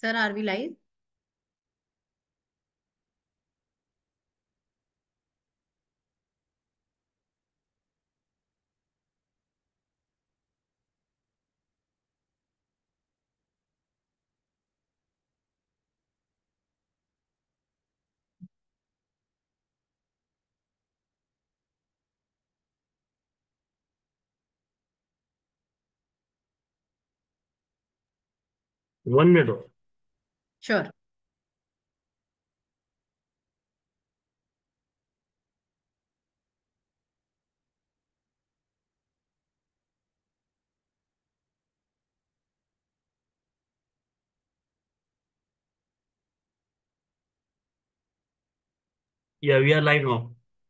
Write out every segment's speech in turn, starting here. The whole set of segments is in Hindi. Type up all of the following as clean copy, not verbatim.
Sir, are we live? One minute. Sure. Yeah, we are live now.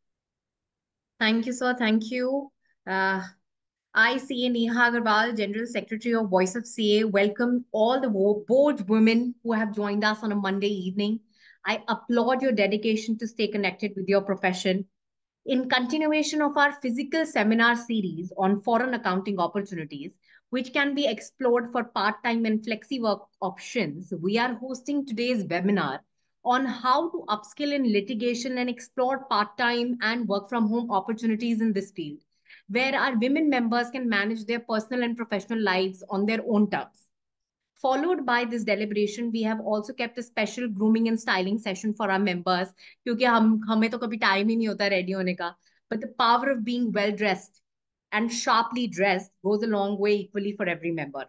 Thank you, sir. Thank you. Uh, I, CA Neha Agarwal, General Secretary of Voice of CA, welcome all the bold women who have joined us on a Monday evening. I applaud your dedication to stay connected with your profession. In continuation of our physical seminar series on foreign accounting opportunities, which can be explored for part time and flexi work options, we are hosting today's webinar on how to upskill in litigation and explore part time and work from home opportunities in this field, where our women members can manage their personal and professional lives on their own terms. Followed by this deliberation, we have also kept a special grooming and styling session for our members क्योंकि हम हमें तो कभी टाइम ही नहीं होता रेडी होने का. But the power of being well dressed and sharply dressed goes a long way equally for every member.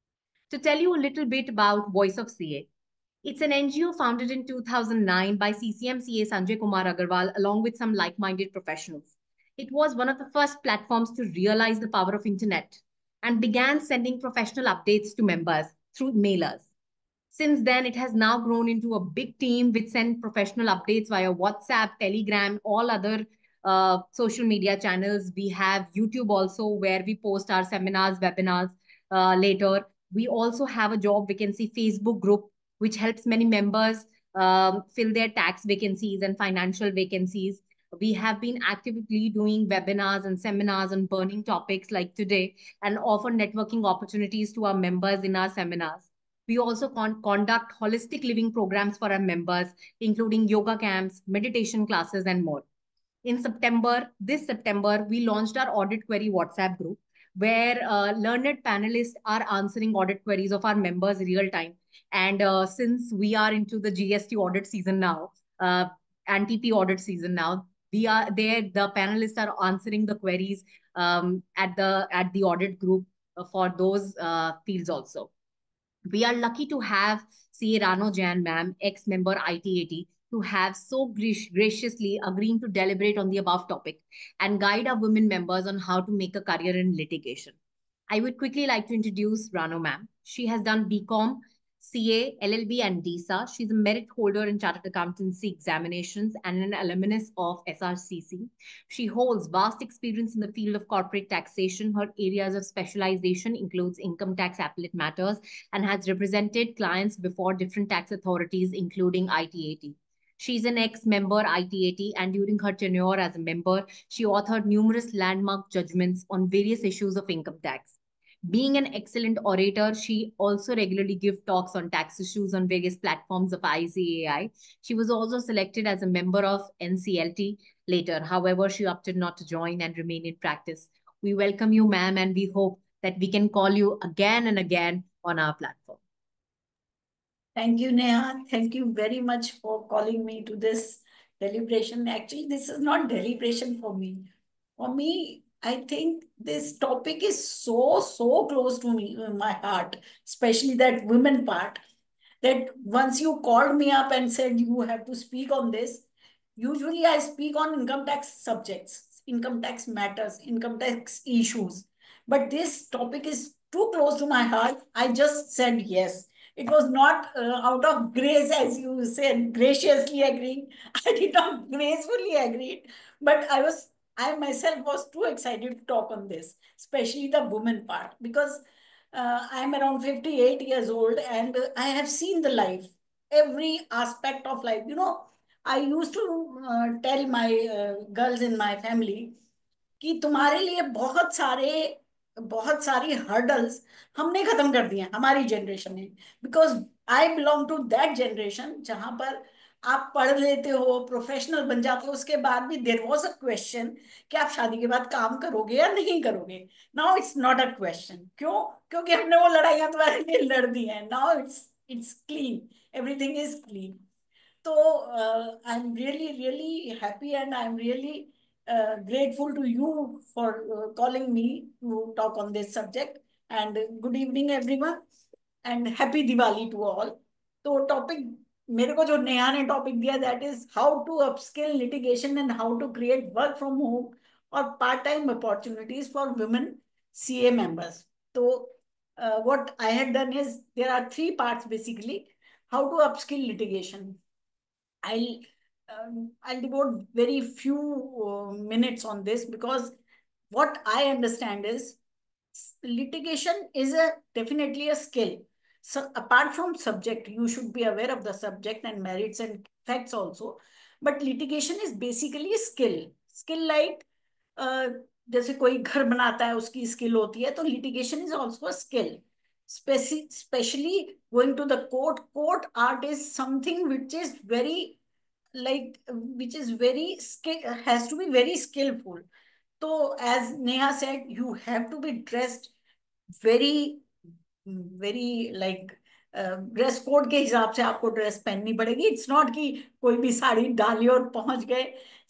To tell you a little bit about Voice of CA, it's an NGO founded in 2009 by CCMCA Sanjay Kumar Agarwal along with some like-minded professionals. It was one of the first platforms to realize the power of internet and began sending professional updates to members through mailers. Since then, it has now grown into a big team which send professional updates via WhatsApp, Telegram, all other social media channels. We have YouTube also where we post our seminars, webinars later. We also have a job vacancy Facebook group which helps many members fill their tax vacancies and financial vacancies. We have been actively doing webinars and seminars on burning topics like today and offer networking opportunities to our members in our seminars. We also conduct holistic living programs for our members, including yoga camps, meditation classes, and more. In September, this September, we launched our audit query WhatsApp group where learned panelists are answering audit queries of our members real time. And since we are into the GST audit season now, and TP audit season now, we are there. The panelists are answering the queries at the audit group for those fields also. We are lucky to have CA Rano Jan ma'am, ex-member ITAT, to have so graciously agreeing to deliberate on the above topic and guide our women members on how to make a career in litigation. I would quickly like to introduce Rano ma'am. She has done BCom, CA, LLB, and DISA. She's a merit holder in Chartered Accountancy examinations and an alumnus of SRCC. She holds vast experience in the field of corporate taxation. Her areas of specialization includes income tax appellate matters and has represented clients before different tax authorities, including ITAT. She's an ex-member ITAT, and during her tenure as a member, she authored numerous landmark judgments on various issues of income tax. Being an excellent orator, she also regularly gives talks on tax issues on various platforms of ICAI. She was also selected as a member of NCLT later. However, she opted not to join and remain in practice. We welcome you, ma'am, and we hope that we can call you again and again on our platform. Thank you, Neha. Thank you very much for calling me to this deliberation. Actually, this is not deliberation for me. For me, I think this topic is so close to me, my heart, especially that women part, that once you called me up and said you have to speak on this, usually I speak on income tax subjects, income tax matters, income tax issues. But this topic is too close to my heart. I just said yes. It was not out of grace, as you said, graciously agreeing. I did not gracefully agree, but I myself was too excited to talk on this, especially the woman part, because I'm around 58 years old and I have seen the life, every aspect of life. I used to tell my girls in my family कि तुम्हारे लिए बहुत सारे बहुत सारी हर्डल्स हमने खत्म कर दी हैं, हमारी जनरेशन ने। Because I belong to that generation जहां पर आप पढ़ लेते हो, प्रोफेशनल बन जाते हो, उसके बाद भी देर वॉज अ क्वेश्चन कि आप शादी के बाद काम करोगे या नहीं करोगे। Now it's not a question. क्यों? क्योंकि हमने वो लड़ाइयां तुम्हारे लिए लड़ दी हैं। Now it's clean, everything is clean. So I'm really happy, and I'm really grateful to you for calling me to talk on this subject. And good evening, everyone, and happy Diwali to all. तो टॉपिक मेरे को जो नेहा ने टॉपिक दिया, that is how to upskill litigation and how to create work from home और part time opportunities for women CA members. तो what I had done is there are three parts basically. How to upskill litigation. I'll I'll devote very few minutes on this, because what I understand is litigation is a definitely a skill. So apart from subject, you should be aware of the subject and merits and facts also. But litigation is basically a skill. Skill like जैसे कोई घर बनाता है उसकी स्किल होती है, तो litigation is also a skill. Especially going to the court. Court art is something which is very like which is very skill, has to be very skillful. So as Neha said, you have to be dressed very very like dress code के हिसाब से आपको ड्रेस पहननी पड़ेगी। इट्स नॉट कि कोई भी साड़ी डाली और पहुंच गए।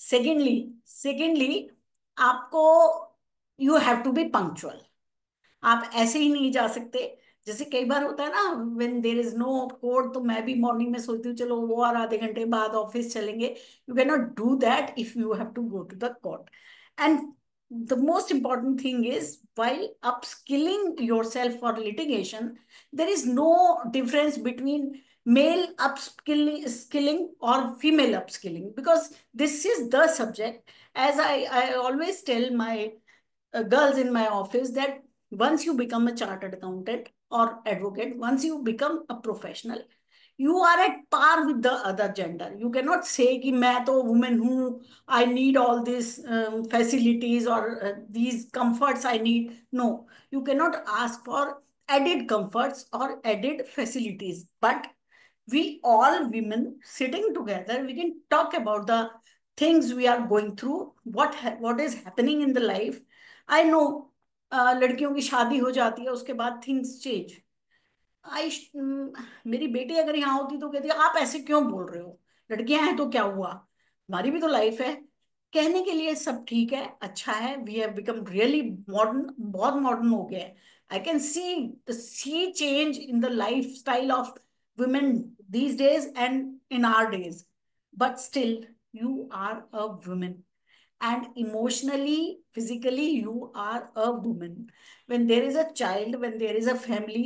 सेकेंडली आपको you have to be punctual. आप ऐसे ही नहीं जा सकते। जैसे कई बार होता है ना, when there is no code, तो मैं भी मॉर्निंग में सोचती हूँ चलो वो और आधे घंटे बाद ऑफिस चलेंगे। You can not do that if you have to go to the court. And the most important thing is, while upskilling yourself for litigation, there is no difference between male upskilling or female upskilling, because this is the subject. As I always tell my girls in my office that once you become a chartered accountant or advocate, once you become a professional, you are at par with the other gender. You cannot say कि मैं तो woman हूँ, I need all these facilities or these comforts I need. No, you cannot ask for added comforts or added facilities. But we all women sitting together, we can talk about the things we are going through, what is happening in the life. I know लड़कियों की शादी हो जाती है, उसके बाद थिंग्स चेंज। आई मेरी बेटी अगर यहाँ होती तो कहती आप ऐसे क्यों बोल रहे हो, लड़कियां हैं तो क्या हुआ, हमारी भी तो लाइफ है। कहने के लिए सब ठीक है, अच्छा है, we have become really modern, बहुत मॉडर्न हो गया है। I can see change in the life style of women these days and in our days. But still you are a women, and emotionally, physically, you are a woman. When there is a child, when there is a family,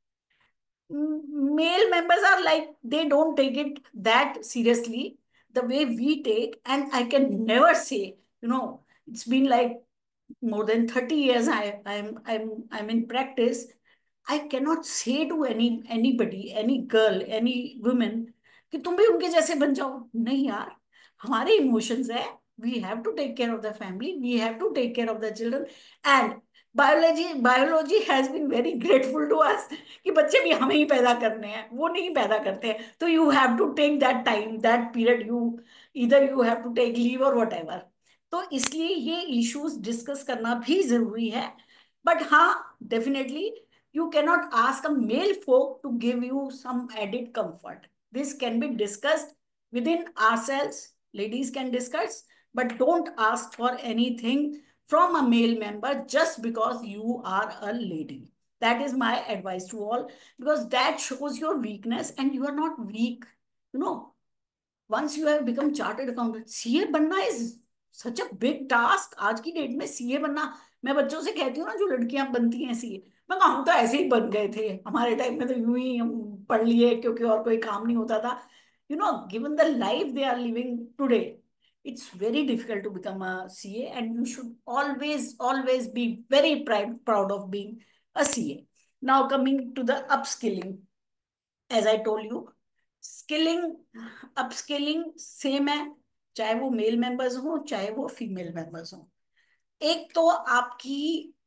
male members are like, they don't take it that seriously the way we take. And I can never say, it's been like more than 30 years I'm in practice. I cannot say to anybody, any girl, any woman कि तुम भी उनके जैसे बन जाओ। नहीं यार, हमारे इमोशंस है। We have to take care of the family, we have to take care of the children. And biology has been very grateful to us कि बच्चे भी हमें ही पैदा करने हैं, वो नहीं पैदा करते हैं। तो you have to take that time, that period, इधर you have to take leave और वट एवर। तो इसलिए ये इश्यूज डिस्कस करना भी जरूरी है। बट हाँ, definitely you cannot ask a male folk to give you some added comfort. This can be discussed within ourselves. Ladies can discuss, but don't ask for anything from a male member just because you are a lady. That is my advice to all, because that shows your weakness, and you are not weak. You know, once you have become chartered accountant, CA बनना is such a big task. आज की डेट में सीए बनना, मैं बच्चों से कहती हूँ ना जो लड़कियां बनती हैं सीए, मैं कहा हम तो ऐसे ही बन गए थे, हमारे टाइम में तो यूं ही हम पढ़ लिए क्योंकि और कोई काम नहीं होता था। Given the life they are living today, it's very difficult to become a CA, and you should always be very proud of being a CA. Now coming to the upskilling, as I told you, skilling upskilling same है, चाहे वो मेल मेंबर्स हो चाहे वो फीमेल मेंबर्स हो। एक तो आपकी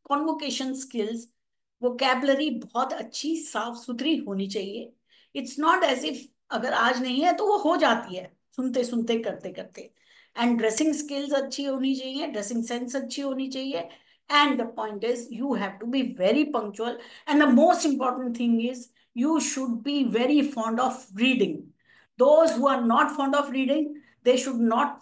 कॉन्वोकेशन स्किल्स, वोकैबलरी बहुत अच्छी साफ सुथरी होनी चाहिए. इट्स नॉट एज इफ अगर आज नहीं है तो वो हो जाती है सुनते सुनते करते करते. एंड ड्रेसिंग स्किल्स अच्छी होनी चाहिए, ड्रेसिंग सेंस अच्छी होनी चाहिए. And the point is you have to be very punctual. And the most important thing is you should be very fond of reading. Those who are not fond of reading, they should not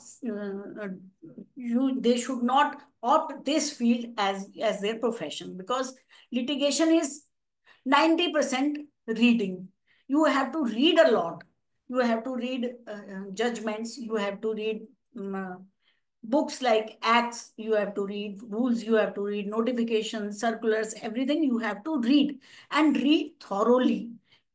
they should not opt this field as their profession, because litigation is 90% reading. You have to read a lot. You have to read judgments. You have to read books like acts. You have to read rules. You have to read notifications, circulars, everything you have to read, and read thoroughly.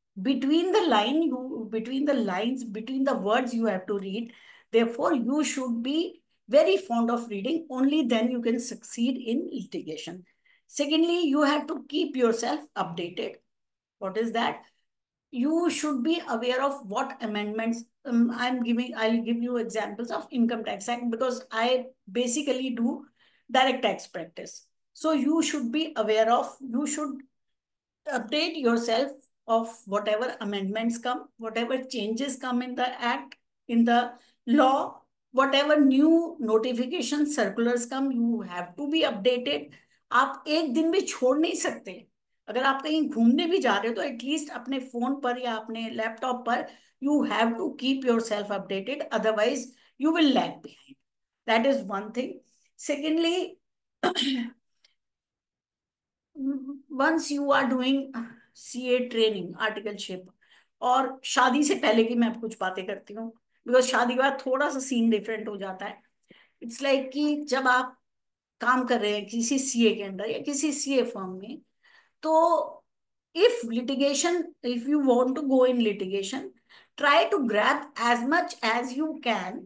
Between the lines, between the words, you have to read. Therefore, you should be very fond of reading. Only then you can succeed in litigation. Secondly, you have to keep yourself updated. What is that? You should be aware of what amendments. I'll give you examples of Income Tax Act, because I basically do direct tax practice. So you should be aware of, you should update yourself of whatever amendments come, whatever changes come in the act, in the law, whatever new notification circulars come, you have to be updated. आप एक दिन भी छोड़ नहीं सकते. अगर आप कहीं घूमने भी जा रहे हो तो एटलीस्ट अपने फोन पर या अपने लैपटॉप पर you have to keep yourself updated, otherwise you will lag behind. That is one thing. Secondly, once you are doing CA training, articleship, और शादी से पहले की मैं अब कुछ बातें करती हूँ, बिकॉज शादी के बाद थोड़ा सा सीन डिफरेंट हो जाता है. इट्स लाइक कि जब आप काम कर रहे हैं किसी CA के अंडर या किसी CA फर्म में, तो if you want to go in litigation, try to grab as much as you can,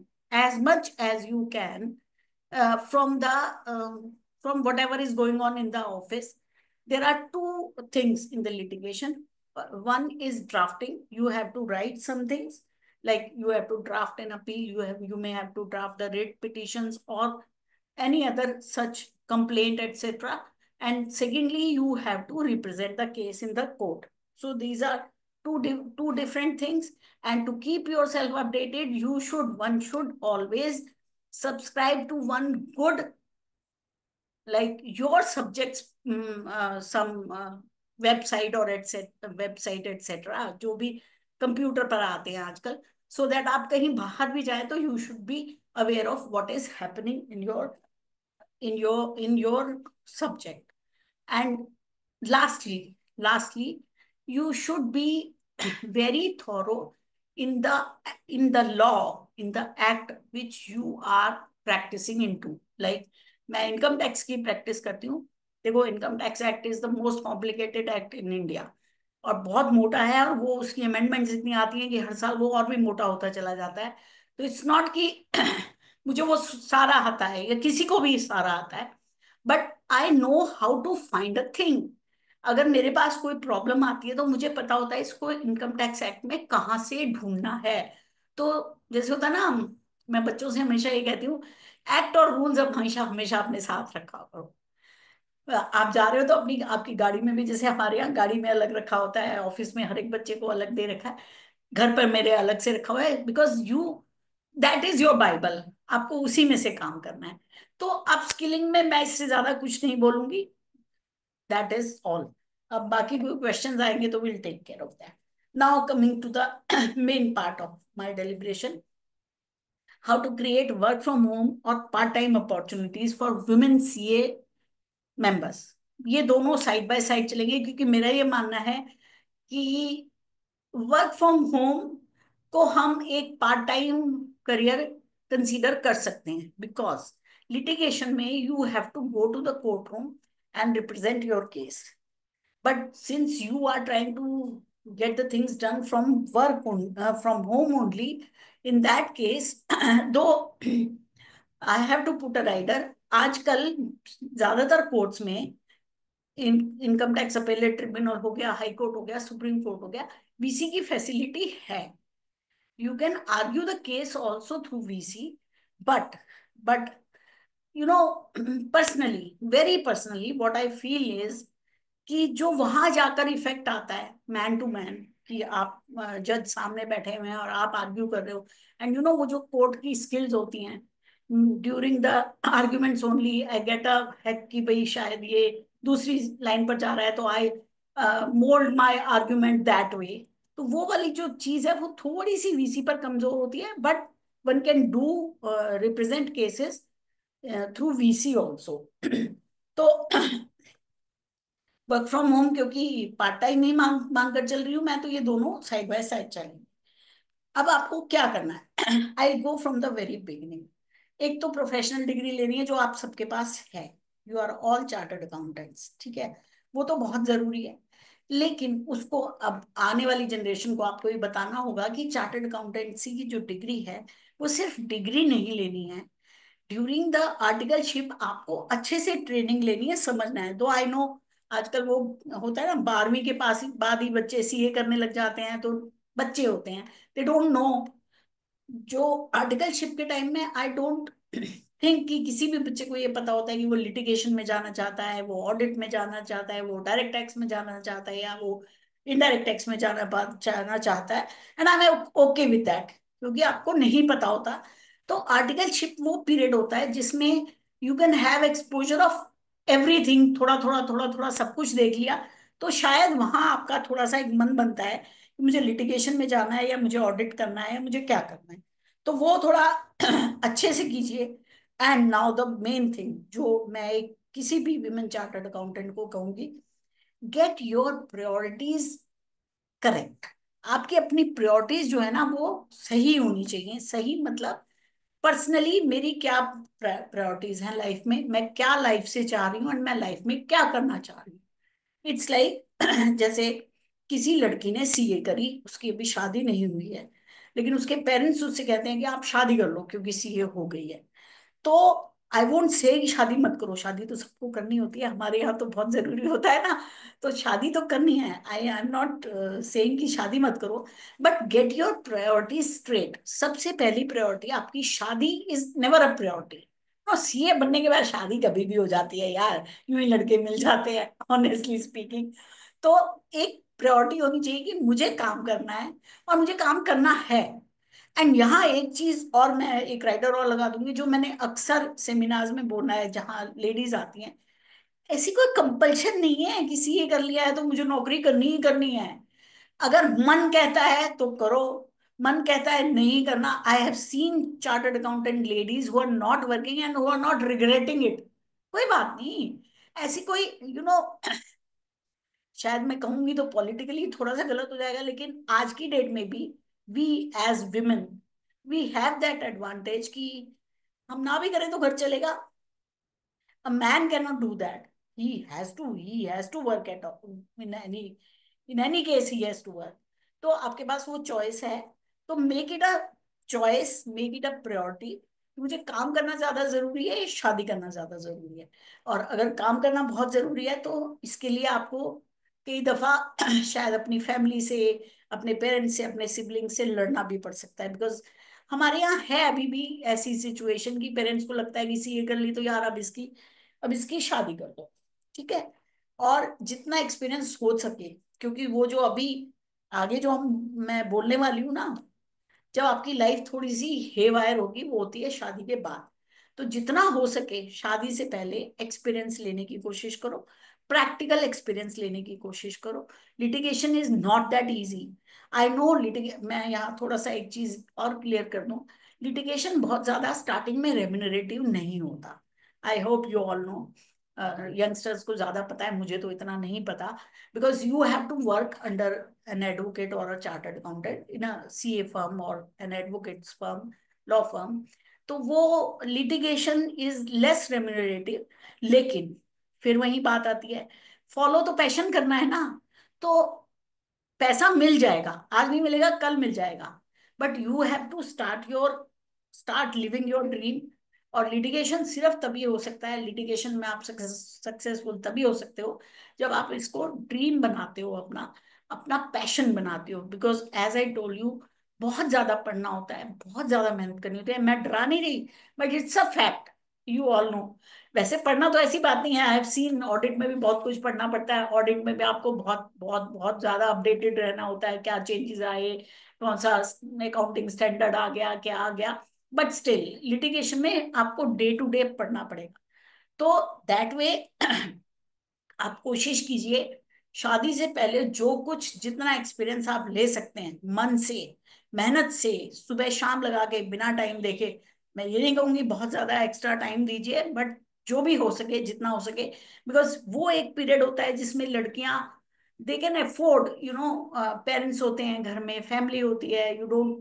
from whatever is going on in the office. There are two things in the litigation. One is drafting. You have to write some things, like you have to draft an appeal. You may have to draft the writ petitions or any other such complaint, etc. And secondly, you have to represent the case in the court. So these are two different things. And to keep yourself updated, one should always subscribe to one good, like your subjects, some website or etc. जो भी कंप्यूटर पर आते हैं आजकल, so that आप कहीं बाहर भी जाए तो you should be aware of what is happening in your subject. And lastly, you should be very thorough in the law, in the act which you are practicing into. Like मैं इनकम टैक्स की प्रैक्टिस करती हूँ. देखो, income tax act is the most complicated act in India, और बहुत मोटा है, और वो उसकी अमेंडमेंट्स इतनी आती हैं कि हर साल वो और भी मोटा होता चला जाता है. तो इट्स नॉट कि मुझे वो सारा आता है या किसी को भी सारा आता है, but I know how to find a thing. अगर मेरे पास कोई प्रॉब्लम आती है तो मुझे पता होता है इसको इनकम टैक्स एक्ट में कहाँ से ढूंढना है. तो जैसे होता है ना, मैं बच्चों से हमेशा ये कहती हूँ, एक्ट और रूल्स अब हमेशा हमेशा अपने साथ रखा करो. आप जा रहे हो तो आपकी गाड़ी में भी, जैसे हमारे यहाँ गाड़ी में अलग रखा होता है, ऑफिस में हर एक बच्चे को अलग दे रखा है, घर पर मेरे अलग से रखा हुआ है, because that is your Bible. आपको उसी में से काम करना है. तो अपस्किलिंग में मैं इससे ज्यादा कुछ नहीं बोलूंगी. That is all. अब बाकी कोई क्वेश्चंस आएंगे तो will take care of that. Now coming to the main part of my deliberation, how to create work from home or part-time opportunities for women CA members. ये दोनों साइड बाय साइड चलेंगे, क्योंकि मेरा ये मानना है कि वर्क फ्रॉम होम को हम एक पार्ट टाइम करियर कंसीडर कर सकते हैं, बिकॉज लिटिगेशन में you have to go to the court room and represent your case. But since you are trying to get the things done from from home only, in that case, though I have to put a rider, आजकल ज्यादातर कोर्ट्स में, इनकम टैक्स अपेलेट ट्रिब्यूनल हो गया, हाई कोर्ट हो गया, सुप्रीम कोर्ट हो गया, VC की फैसिलिटी है. You can argue the case also through VC, but you know personally, very personally what I feel is कि जो वहां जाकर इफेक्ट आता है मैन टू मैन, कि आप जज सामने बैठे हुए हैं और आप आर्ग्यू कर रहे हो, एंड वो जो कोर्ट की स्किल्स होती हैं during the arguments only, I get a head कि भाई शायद ये दूसरी लाइन पर जा रहा है, तो I mould my argument that way. तो वो वाली जो चीज है वो थोड़ी सी वीसी पर कमजोर होती है, but one can do represent cases through VC also. तो वर्क फ्रॉम होम क्योंकि पार्ट टाइम ही मांग मांग कर चल रही हूँ मैं, तो ये दोनों साइड बाय साइड चलेंगे। अब आपको क्या करना है? I go from the very beginning. एक तो प्रोफेशनल डिग्री लेनी है जो आप सबके पास है, you are all chartered accountants, ठीक है, वो तो बहुत जरूरी है। लेकिन उसको अब आने वाली जनरेशन को आपको ये बताना होगा कि चार्टर्ड अकाउंटेंसी की जो डिग्री है वो सिर्फ डिग्री नहीं लेनी है। ड्यूरिंग द आर्टिकलशिप आपको अच्छे से ट्रेनिंग लेनी है, समझना है। दो आई नो आजकल वो होता है ना, 12वीं के पास ही बाद ही बच्चे सीए करने लग जाते हैं, तो बच्चे होते हैं, दे डोंट नो। जो आर्टिकलशिप के टाइम में आई डोंट थिंक कि किसी भी बच्चे को ये पता होता है कि वो लिटिगेशन में जाना चाहता है, वो ऑडिट में जाना चाहता है, वो डायरेक्ट टैक्स में जाना चाहता है, या वो इनडायरेक्ट टैक्स में जाना चाहता है। And I am okay with that, क्योंकि आपको नहीं पता होता। तो आर्टिकलशिप वो पीरियड होता है जिसमें you can have exposure of everything, थोड़ा थोड़ा थोड़ा थोड़ा सब कुछ देख लिया। तो शायद वहां आपका थोड़ा सा एक मन बनता है कि मुझे लिटिगेशन में जाना है, या मुझे ऑडिट करना है, या मुझे क्या करना है। तो वो थोड़ा अच्छे से कीजिए। And now the main thing जो मैं एक किसी भी विमेन चार्टर्ड अकाउंटेंट को कहूंगी, गेट योर प्रायोरिटीज करेक्ट। आपकी अपनी प्रायोरिटीज जो है ना वो सही होनी चाहिए। सही मतलब पर्सनली मेरी क्या प्रायोरिटीज हैं लाइफ में, मैं क्या लाइफ से चाह रही हूँ, और मैं लाइफ में क्या करना चाह रही हूँ। इट्स लाइक जैसे किसी लड़की ने सीए करी, उसकी अभी शादी नहीं हुई है, लेकिन उसके पेरेंट्स उससे कहते हैं कि आप शादी कर लो क्योंकि सीए हो गई है। तो आई वोंट से कि शादी मत करो, शादी तो सबको करनी होती है, हमारे यहाँ तो बहुत जरूरी होता है ना, तो शादी तो करनी है। आई एम नॉट सेइंग कि शादी मत करो, but get your priority straight. सबसे पहली प्रायोरिटी आपकी शादी इज नेवर अ प्रायोरिटी। और सीए बनने के बाद शादी कभी भी हो जाती है यार, यूं ही लड़के मिल जाते हैं ऑनेस्टली स्पीकिंग। तो एक प्रायोरिटी होनी चाहिए कि मुझे काम करना है, और मुझे काम करना है। एंड यहाँ एक चीज और, मैं एक राइटर और लगा दूंगी, जो मैंने अक्सर सेमिनार्स में बोला है जहाँ लेडीज आती हैं, ऐसी कोई कंपल्शन नहीं है कि सीए कर लिया है तो मुझे नौकरी करनी ही करनी है। अगर मन कहता है तो करो, मन कहता है नहीं करना। I have seen chartered accountant ladies who are not working and who are not regretting it. कोई बात नहीं, ऐसी कोई शायद मैं कहूंगी तो पॉलिटिकली थोड़ा सा गलत हो जाएगा, लेकिन आज की डेट में भी we as women we have that advantage कि हम ना भी करें तो घर चलेगा। A man cannot do that. He has to work at all. In any case he has to work. तो आपके पास वो चॉइस है, तो make it a choice, make it a priority. मुझे काम करना ज्यादा जरूरी है या शादी करना ज्यादा जरूरी है। और अगर काम करना बहुत जरूरी है तो इसके लिए आपको कई दफा शायद अपनी फैमिली से, अपने पेरेंट्स से, अपने सिबलिंग से लड़ना भी पड़ सकता है। बिकॉज हमारे यहाँ है अभी भी ऐसी सिचुएशन की पेरेंट्स को लगता है कि सीए कर ली तो यार अब इसकी शादी कर दो, ठीक है। और जितना एक्सपीरियंस हो सके, क्योंकि वो जो अभी आगे जो मैं बोलने वाली हूँ ना, जब आपकी लाइफ थोड़ी सी हेवायर होगी वो होती है शादी के बाद। तो जितना हो सके शादी से पहले एक्सपीरियंस लेने की कोशिश करो, प्रैक्टिकल एक्सपीरियंस लेने की कोशिश करो। Litigation is not that easy. I know मैं यहाँ थोड़ा सा एक चीज और क्लियर कर दूं, लिटिगेशन बहुत ज्यादा स्टार्टिंग में रेम्यूनरेटिव नहीं होता। I hope you all know. Youngsters को ज्यादा पता है, मुझे तो इतना नहीं पता। Because you have to work under an advocate or a chartered accountant in a CA firm or an advocate's firm, law firm। तो वो litigation is less remunerative। लेकिन फिर वही बात आती है, फॉलो तो पैशन करना है ना, तो पैसा मिल जाएगा, आज नहीं मिलेगा कल मिल जाएगा। But you have to start living your dream. और लिटिगेशन सिर्फ तभी हो सकता है, लिटिगेशन में आप सक्सेसफुल तभी हो सकते हो जब आप इसको ड्रीम बनाते हो, अपना अपना पैशन बनाते हो। Because as I told you, बहुत ज्यादा पढ़ना होता है, बहुत ज्यादा मेहनत करनी होती है। मैं डरा नहीं रही, but it's a fact. You all know. वैसे पढ़ना तो ऐसी बात नहीं है, आई हैव सीन ऑडिट में भी बहुत कुछ पढ़ना पड़ता है, ऑडिट में भी आपको बहुत बहुत बहुत ज्यादा अपडेटेड रहना होता है, क्या चेंजेस आए, कौन सा अकाउंटिंग स्टैंडर्ड आ गया, क्या आ गया। बट स्टिल लिटिगेशन में आपको डे टू डे पढ़ना पड़ेगा। तो दैट वे आप कोशिश कीजिए शादी से पहले जो कुछ जितना एक्सपीरियंस आप ले सकते हैं मन से, मेहनत से, सुबह शाम लगा के बिना टाइम देखे। मैं ये नहीं कहूंगी बहुत ज्यादा एक्स्ट्रा टाइम दीजिए, बट जो भी हो सके जितना हो सके, बिकॉज वो एक पीरियड होता है जिसमें लड़कियां they can afford, you know, parents होते हैं घर में, फैमिली होती है, you don't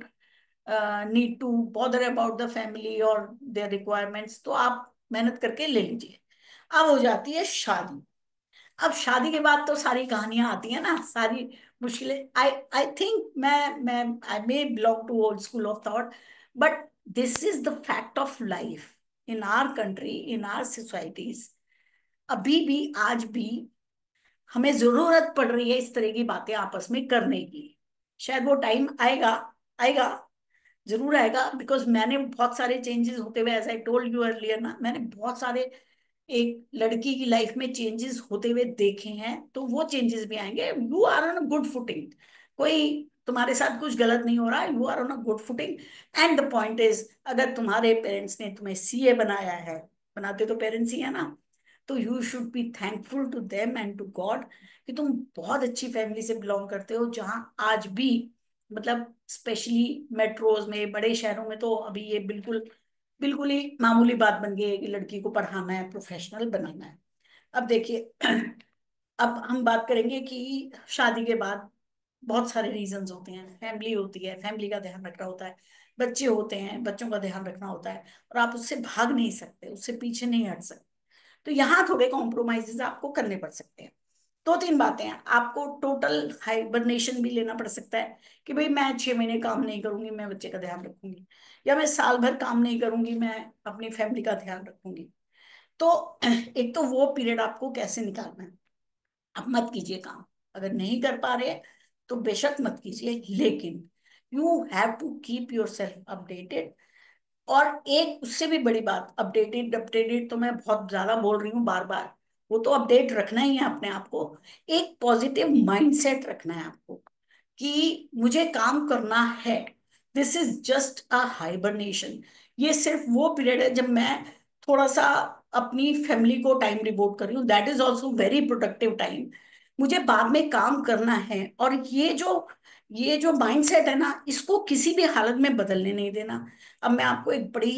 need to bother about the family और देयर रिक्वायरमेंट्स, तो आप मेहनत करके ले लीजिए। अब हो जाती है शादी। अब शादी के बाद तो सारी कहानियां आती है ना, सारी मुश्किलें। आई आई थिंक मैं I may belong to old school of thought, but this is the fact of life in our country, in our societies. अभी भी, आज भी हमें जरूरत पड़ रही है इस तरह की बातें आपस में करने की। शायद वो टाइम आएगा, आएगा, जरूर आएगा, बिकॉज मैंने बहुत सारे चेंजेस होते हुए, as I told you earlier ना, मैंने बहुत सारे एक लड़की की लाइफ में चेंजेस होते हुए देखे हैं, तो वो चेंजेस भी आएंगे। You are on a good footing, कोई तुम्हारे साथ कुछ गलत नहीं हो रहा, you are on a good footing. And the point is, अगर तुम्हारे पेरेंट्स ने तुम्हें सीए बनाया है, बनाते तो पेरेंट्स ही है ना, तो you should be thankful to them and to God कि तुम बहुत अच्छी फैमिली से बिलोंग करते हो, जहां आज भी, मतलब स्पेशली मेट्रोज में, बड़े शहरों में तो अभी ये बिल्कुल बिल्कुल ही मामूली बात बन गई है कि लड़की को पढ़ाना है, प्रोफेशनल बनाना है। अब देखिए, अब हम बात करेंगे कि शादी के बाद बहुत सारे रीजंस होते हैं, फैमिली होती है, फैमिली का ध्यान रखना होता है, बच्चे होते हैं, बच्चों का ध्यान रखना होता है, और आप उससे भाग नहीं सकते, उससे पीछे नहीं हट सकते। तो यहाँ थोड़े कॉम्प्रोमाइजेस आपको करने पड़ सकते हैं। दो तीन बातें हैं, आपको टोटल हाइबरनेशन भी लेना पड़ सकता है कि भाई मैं 6 महीने काम नहीं करूंगी, मैं बच्चे का ध्यान रखूंगी, या मैं साल भर काम नहीं करूंगी, मैं अपनी फैमिली का ध्यान रखूंगी। तो एक तो वो पीरियड आपको कैसे निकालना है। अब मत कीजिए काम, अगर नहीं कर पा रहे तो बेशक मत कीजिए, लेकिन you have to keep yourself updated. और एक उससे भी बड़ी बात, अपडेटेड अपडेटेड तो मैं बहुत ज्यादा बोल रही हूँ बार बार, वो तो अपडेट रखना ही है अपने आप को। एक पॉजिटिव माइंडसेट रखना है आपको कि मुझे काम करना है। This is just a hibernation. ये सिर्फ वो पीरियड है जब मैं थोड़ा सा अपनी फैमिली को टाइम डिवोट कर रही हूँ, that is also very productive time. मुझे बाद में काम करना है, और ये जो माइंडसेट है ना, इसको किसी भी हालत में बदलने नहीं देना। अब मैं आपको एक बड़ी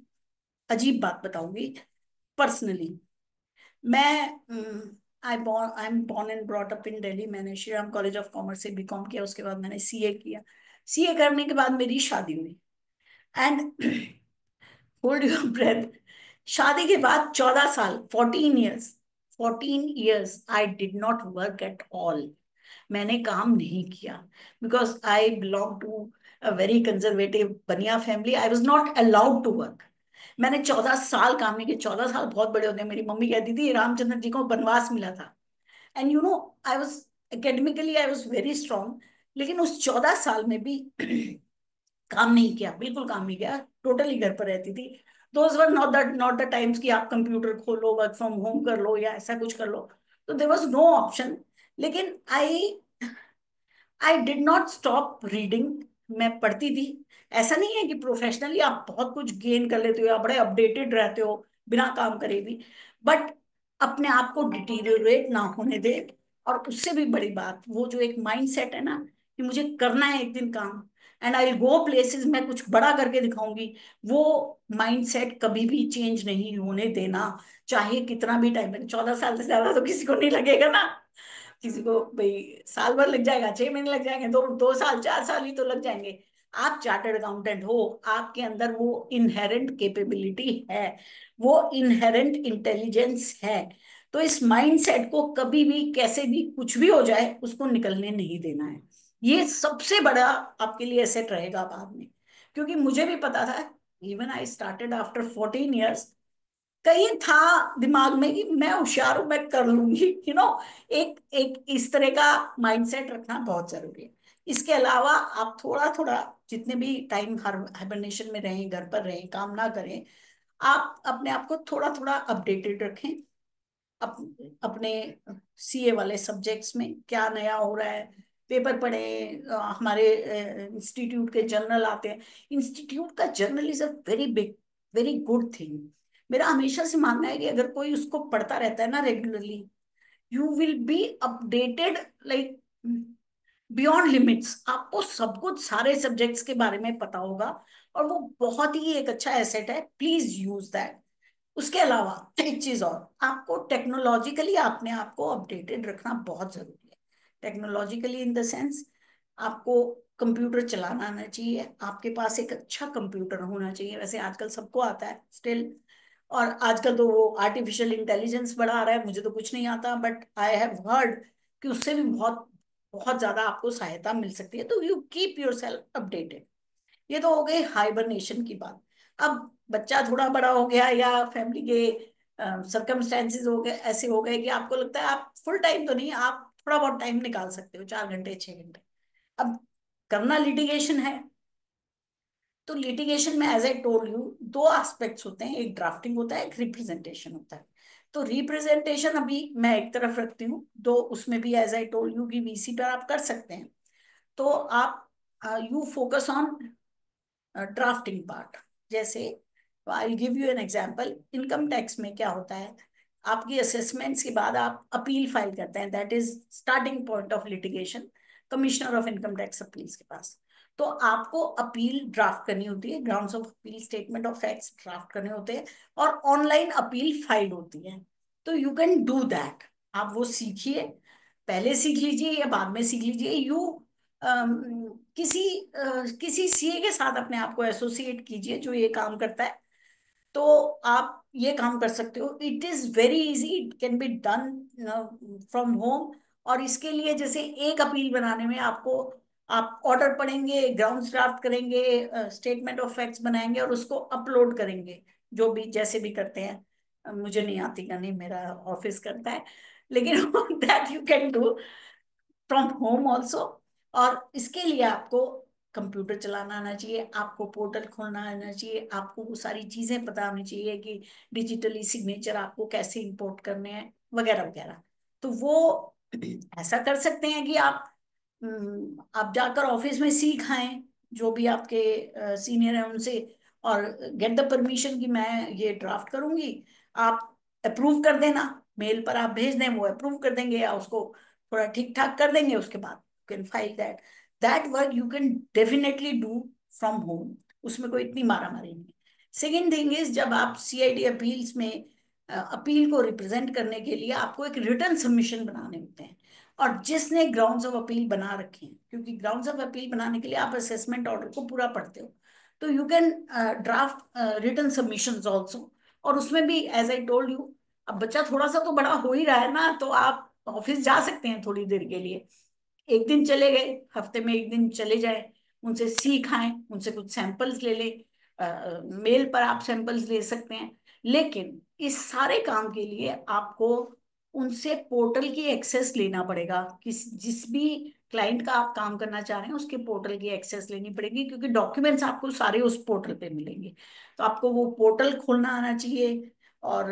अजीब बात बताऊंगी। पर्सनली मैं I am born and brought up in Delhi. मैंने Shri Ram College of Commerce से बीकॉम किया, उसके बाद मैंने सीए किया। सीए करने के बाद मेरी शादी हुई, एंड होल्ड योर ब्रेथ, शादी के बाद 14 साल, 14 years, 14 years I did not work at all. मैंने काम नहीं किया, because I belong to a very conservative Bania family, I was not allowed to work. मैंने 14 साल काम नहीं किया। 14 साल बहुत बड़े होते हैं, मेरी मम्मी कहती थी रामचंद्र जी को वनवास मिला था। And you know, I was academically I was very strong, लेकिन उस 14 साल में भी काम नहीं किया, बिल्कुल काम नहीं किया, टोटली घर पर रहती थी। Those were not the times कि आप कंप्यूटर खोलो, वर्क फ्रॉम होम कर लो, या ऐसा कुछ कर लो। तो देर वॉज नो ऑप्शन। लेकिन I did not stop reading. मैं पढ़ती थी। ऐसा नहीं है कि प्रोफेशनली आप बहुत कुछ गेन कर लेते हो या बड़े अपडेटेड रहते हो बिना काम करे भी, बट अपने आप को डिटीरियोरेट ना होने दे। और उससे भी बड़ी बात, वो जो एक माइंड सेट है ना कि मुझे करना है एक दिन काम, and I will go places, मैं कुछ बड़ा करके दिखाऊंगी, वो माइंड सेट कभी भी चेंज नहीं होने देना। चाहे कितना भी टाइम लगे, 14 साल से ज्यादा तो किसी को नहीं लगेगा ना। किसी को भाई साल भर लग जाएगा, 6 महीने लग जाएंगे, 2 साल 4 साल ही तो लग जाएंगे। आप चार्टर्ड अकाउंटेंट हो, आपके अंदर वो इनहेरेंट कैपेबिलिटी है, वो इनहेरेंट इंटेलिजेंस है। तो इस माइंडसेट को कभी भी कैसे भी कुछ भी हो जाए उसको निकलने नहीं देना है। ये सबसे बड़ा आपके लिए एसेट रहेगा बाद में। क्योंकि मुझे भी पता था, even I started after 14 years, कहीं था दिमाग में कि मैं होशियार हूं, मैं कर लूंगी, एक एक इस तरह का माइंडसेट रखना बहुत जरूरी है। इसके अलावा आप थोड़ा थोड़ा जितने भी टाइम हाइबरनेशन में रहें, घर पर रहें, काम ना करें, आप अपने आप को थोड़ा थोड़ा अपडेटेड रखें। अपने सीए वाले सब्जेक्ट्स में क्या नया हो रहा है, पेपर पढ़े। हमारे इंस्टीट्यूट के जर्नल आते हैं। इंस्टीट्यूट का journal is a very big, very good thing. मेरा हमेशा से मानना है कि अगर कोई उसको पढ़ता रहता है ना regularly, you will be updated, like beyond limits. आपको सब कुछ सारे सब्जेक्ट्स के बारे में पता होगा, और वो बहुत ही एक अच्छा एसेट है। Please use that. उसके अलावा एक चीज और, आपको टेक्नोलॉजिकली अपने आप को अपडेटेड रखना बहुत जरूरी है। टेक्नोलॉजिकली इन द सेंस, आपको कंप्यूटर चलाना आना चाहिए, आपके पास एक अच्छा कंप्यूटर होना चाहिए। वैसे आजकल सबको आता है स्टिल, और आजकल तो वो आर्टिफिशियल इंटेलिजेंस बड़ा आ रहा है। मुझे तो कुछ नहीं आता, बट आई हैव हर्ड कि उससे भी बहुत बहुत ज्यादा आपको सहायता मिल सकती है। तो you keep yourself updated. ये तो हो गई हाइबरनेशन की बात। अब बच्चा थोड़ा बड़ा हो गया, या फैमिली के सर्कमस्टेंसेस हो गए, ऐसे हो गए कि आपको लगता है आप फुल टाइम तो नहीं, आप थोड़ा बहुत टाइम निकाल सकते हो, 4 घंटे 6 घंटे। अब करना लिटिगेशन है, तो लिटिगेशन में एज आई टोल्ड यू, दो एस्पेक्ट्स होते हैं, एक ड्राफ्टिंग होता है, एक रिप्रेजेंटेशन होता है। तो रिप्रेजेंटेशन अभी मैं एक तरफ रखती हूँ, दो उसमें भी एज आई टोल्ड यू कि वीसी पर आप कर सकते हैं। तो आप you focus on drafting part. जैसे I will give you an example. Income tax में क्या होता है, आपकी असेसमेंट्स के बाद आप अपील फाइल करते हैं, that is starting point of litigation, commissioner of income tax appeals के पास। तो आपको अपील ड्राफ्ट करनी होती है, grounds of appeal, statement of facts draft करने होते हैं, और ऑनलाइन अपील फाइल होती है। तो यू कैन डू दैट। आप वो सीखिए, पहले सीख लीजिए या बाद में सीख लीजिए। यू किसी किसी सीए के साथ अपने आप को एसोसिएट कीजिए जो ये काम करता है, तो आप ये काम कर सकते हो। It is very easy, it can be done from home. और इसके लिए जैसे एक अपील बनाने में आपको, आप ऑर्डर पढ़ेंगे, ग्राउंड्स ड्राफ्ट करेंगे, स्टेटमेंट ऑफ फैक्ट्स बनाएंगे और उसको अपलोड करेंगे, जो भी जैसे भी करते हैं। मुझे नहीं आती करनी, मेरा ऑफिस करता है, लेकिन that you can do from home also. और इसके लिए आपको कंप्यूटर चलाना आना चाहिए, आपको पोर्टल खोलना आना चाहिए, आपको वो सारी चीजें पता होनी चाहिए कि डिजिटली सिग्नेचर आपको कैसे इंपोर्ट करने हैं, वगैरह वगैरह। तो वो ऐसा कर सकते हैं कि आप जाकर ऑफिस में सीख आए, जो भी आपके सीनियर हैं उनसे, और गेट द परमिशन कि मैं ये ड्राफ्ट करूंगी, आप अप्रूव कर देना। मेल पर आप भेज दें, वो अप्रूव कर देंगे या उसको थोड़ा ठीक ठाक कर देंगे। उसके बाद you can file that. That work you can definitely do from home, उसमें कोई इतनी मारा मारी नहीं। सेकेंड थिंग इज, जब आप सीआईडी अपील्स में अपील को रिप्रेजेंट करने के लिए आपको एक रिटर्न सबमिशन बनाने होते हैं। और जिसने ग्राउंड्स ऑफ अपील बना रखे हैं, क्योंकि ग्राउंड्स ऑफ अपील बनाने के लिए आप असेसमेंट ऑर्डर को पूरा पढ़ते हो, तो you can draft written submissions also. और उसमें भी एज आई टोल्ड यू, अब बच्चा थोड़ा सा तो बड़ा हो ही रहा है ना, तो आप ऑफिस जा सकते हैं थोड़ी देर के लिए। एक दिन चले गए, हफ्ते में एक दिन चले जाए, उनसे सीख आए, उनसे कुछ सैंपल्स ले ले। मेल पर आप सैंपल्स ले सकते हैं। लेकिन इस सारे काम के लिए आपको उनसे पोर्टल की एक्सेस लेना पड़ेगा। जिस भी क्लाइंट का आप काम करना चाह रहे हैं उसके पोर्टल की एक्सेस लेनी पड़ेगी, क्योंकि डॉक्यूमेंट्स आपको सारे उस पोर्टल पे मिलेंगे। तो आपको वो पोर्टल खोलना आना चाहिए, और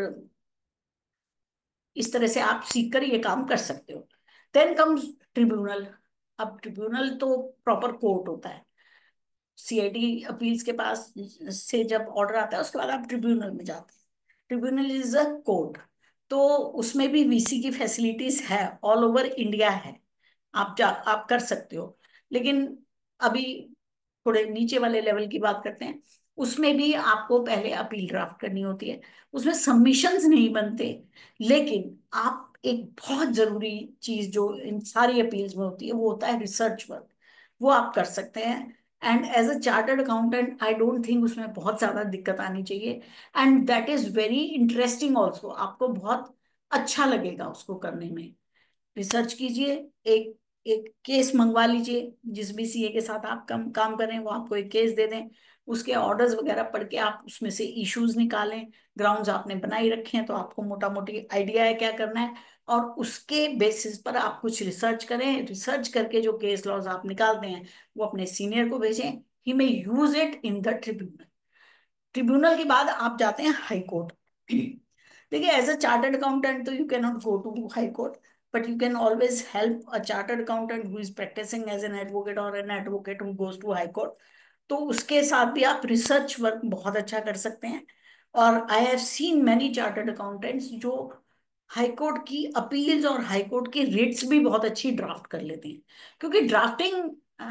इस तरह से आप सीखकर ये काम कर सकते हो। Then comes tribunal. अब ट्रिब्यूनल तो प्रॉपर कोर्ट होता है। सीआईडी अपील्स के पास से जब ऑर्डर आता है, उसके बाद आप ट्रिब्यूनल में जाते हैं। Tribunal is a court. तो उसमें भी वीसी की फैसिलिटीज है, ऑल ओवर इंडिया है। आप कर सकते हो। लेकिन अभी थोड़े नीचे वाले लेवल की बात करते हैं। उसमें भी आपको पहले अपील ड्राफ्ट करनी होती है, उसमें सबमिशंस नहीं बनते। लेकिन आप एक बहुत जरूरी चीज जो इन सारी अपील्स में होती है, वो होता है रिसर्च वर्क। वो आप कर सकते हैं। And as a chartered accountant I don't think उसमें बहुत ज्यादा दिक्कत आनी चाहिए। And that is very interesting also, आपको बहुत अच्छा लगेगा उसको करने में। रिसर्च कीजिए, एक एक केस मंगवा लीजिए। जिस भी सीए के साथ आप काम कर रहे हैं वो आपको एक केस दे दें, उसके ऑर्डर्स वगैरह पढ़ के आप उसमें से इश्यूज निकालें। ग्राउंड्स आपने बनाई रखे हैं, तो आपको मोटा मोटी आइडिया है क्या करना है, और उसके बेसिस पर आप कुछ रिसर्च करें। रिसर्च करके जो केस लॉज आप निकालते हैं वो अपने सीनियर को भेजें। He may use it in the tribunal. Tribunal के बाद आप जाते हैं हाई कोर्ट। देखिए, एज अ चार्टर्ड अकाउंटेंट तो you can not go to high court, but you can always help a chartered accountant who is practicing as an advocate or an advocate who goes to high court। तो उसके साथ भी आप रिसर्च वर्क बहुत अच्छा कर सकते हैं। और I have seen many chartered accountants जो हाई कोर्ट की अपील्स और हाई कोर्ट की रिट्स भी बहुत अच्छी ड्राफ्ट कर लेते हैं। क्योंकि ड्राफ्टिंग,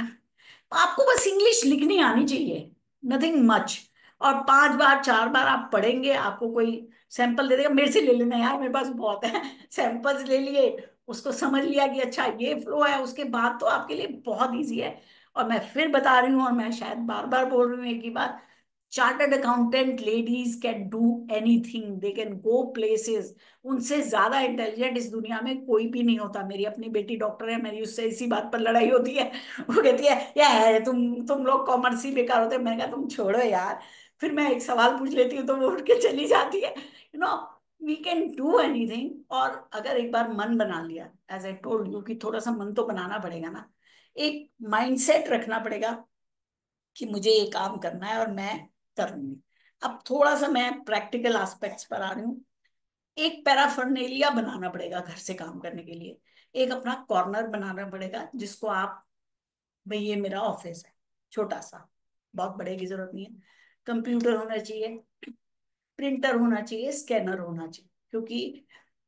आपको बस इंग्लिश लिखनी आनी चाहिए, नथिंग मच। और 5 बार 4 बार आप पढ़ेंगे, आपको कोई सैंपल दे देगा, मेरे से ले लेना यार, मेरे पास बहुत है। सैंपल्स ले लिए, उसको समझ लिया कि अच्छा ये फ्लो है, उसके बाद तो आपके लिए बहुत इजी है। और मैं फिर बता रही हूँ, और मैं शायद बार बार बोल रही हूँ एक ही बात, chartered accountant ladies can do anything, they can go places. उनसे ज्यादा इंटेलिजेंट इस दुनिया में कोई भी नहीं होता। मेरी अपनी बेटी डॉक्टर है, मेरी उससे इसी बात पर लड़ाई होती है। वो कहती है यार तुम लोग कॉमर्स ही बेकार होते हैं। मैंने कहा तुम छोड़ो यार। फिर मैं एक सवाल पूछ लेती हूँ तो वो उठ के चली जाती है। You know, we can do anything. और अगर एक बार मन बना लिया, एज आई टोल्ड यू, कि थोड़ा सा मन तो बनाना पड़ेगा ना, एक माइंडसेट रखना पड़ेगा कि मुझे ये काम करना है और मैं करूंगी। अब थोड़ा सा मैं प्रैक्टिकल एस्पेक्ट्स पर आ रही हूँ। एक पैराफर्नेलिया बनाना पड़ेगा घर से काम करने के लिए। एक अपना कॉर्नर बनाना पड़ेगा जिसको आप, भाई ये मेरा ऑफिस है, छोटा सा, बहुत बड़े की जरूरत नहीं है। कंप्यूटर होना चाहिए, प्रिंटर होना चाहिए, स्कैनर होना चाहिए। क्योंकि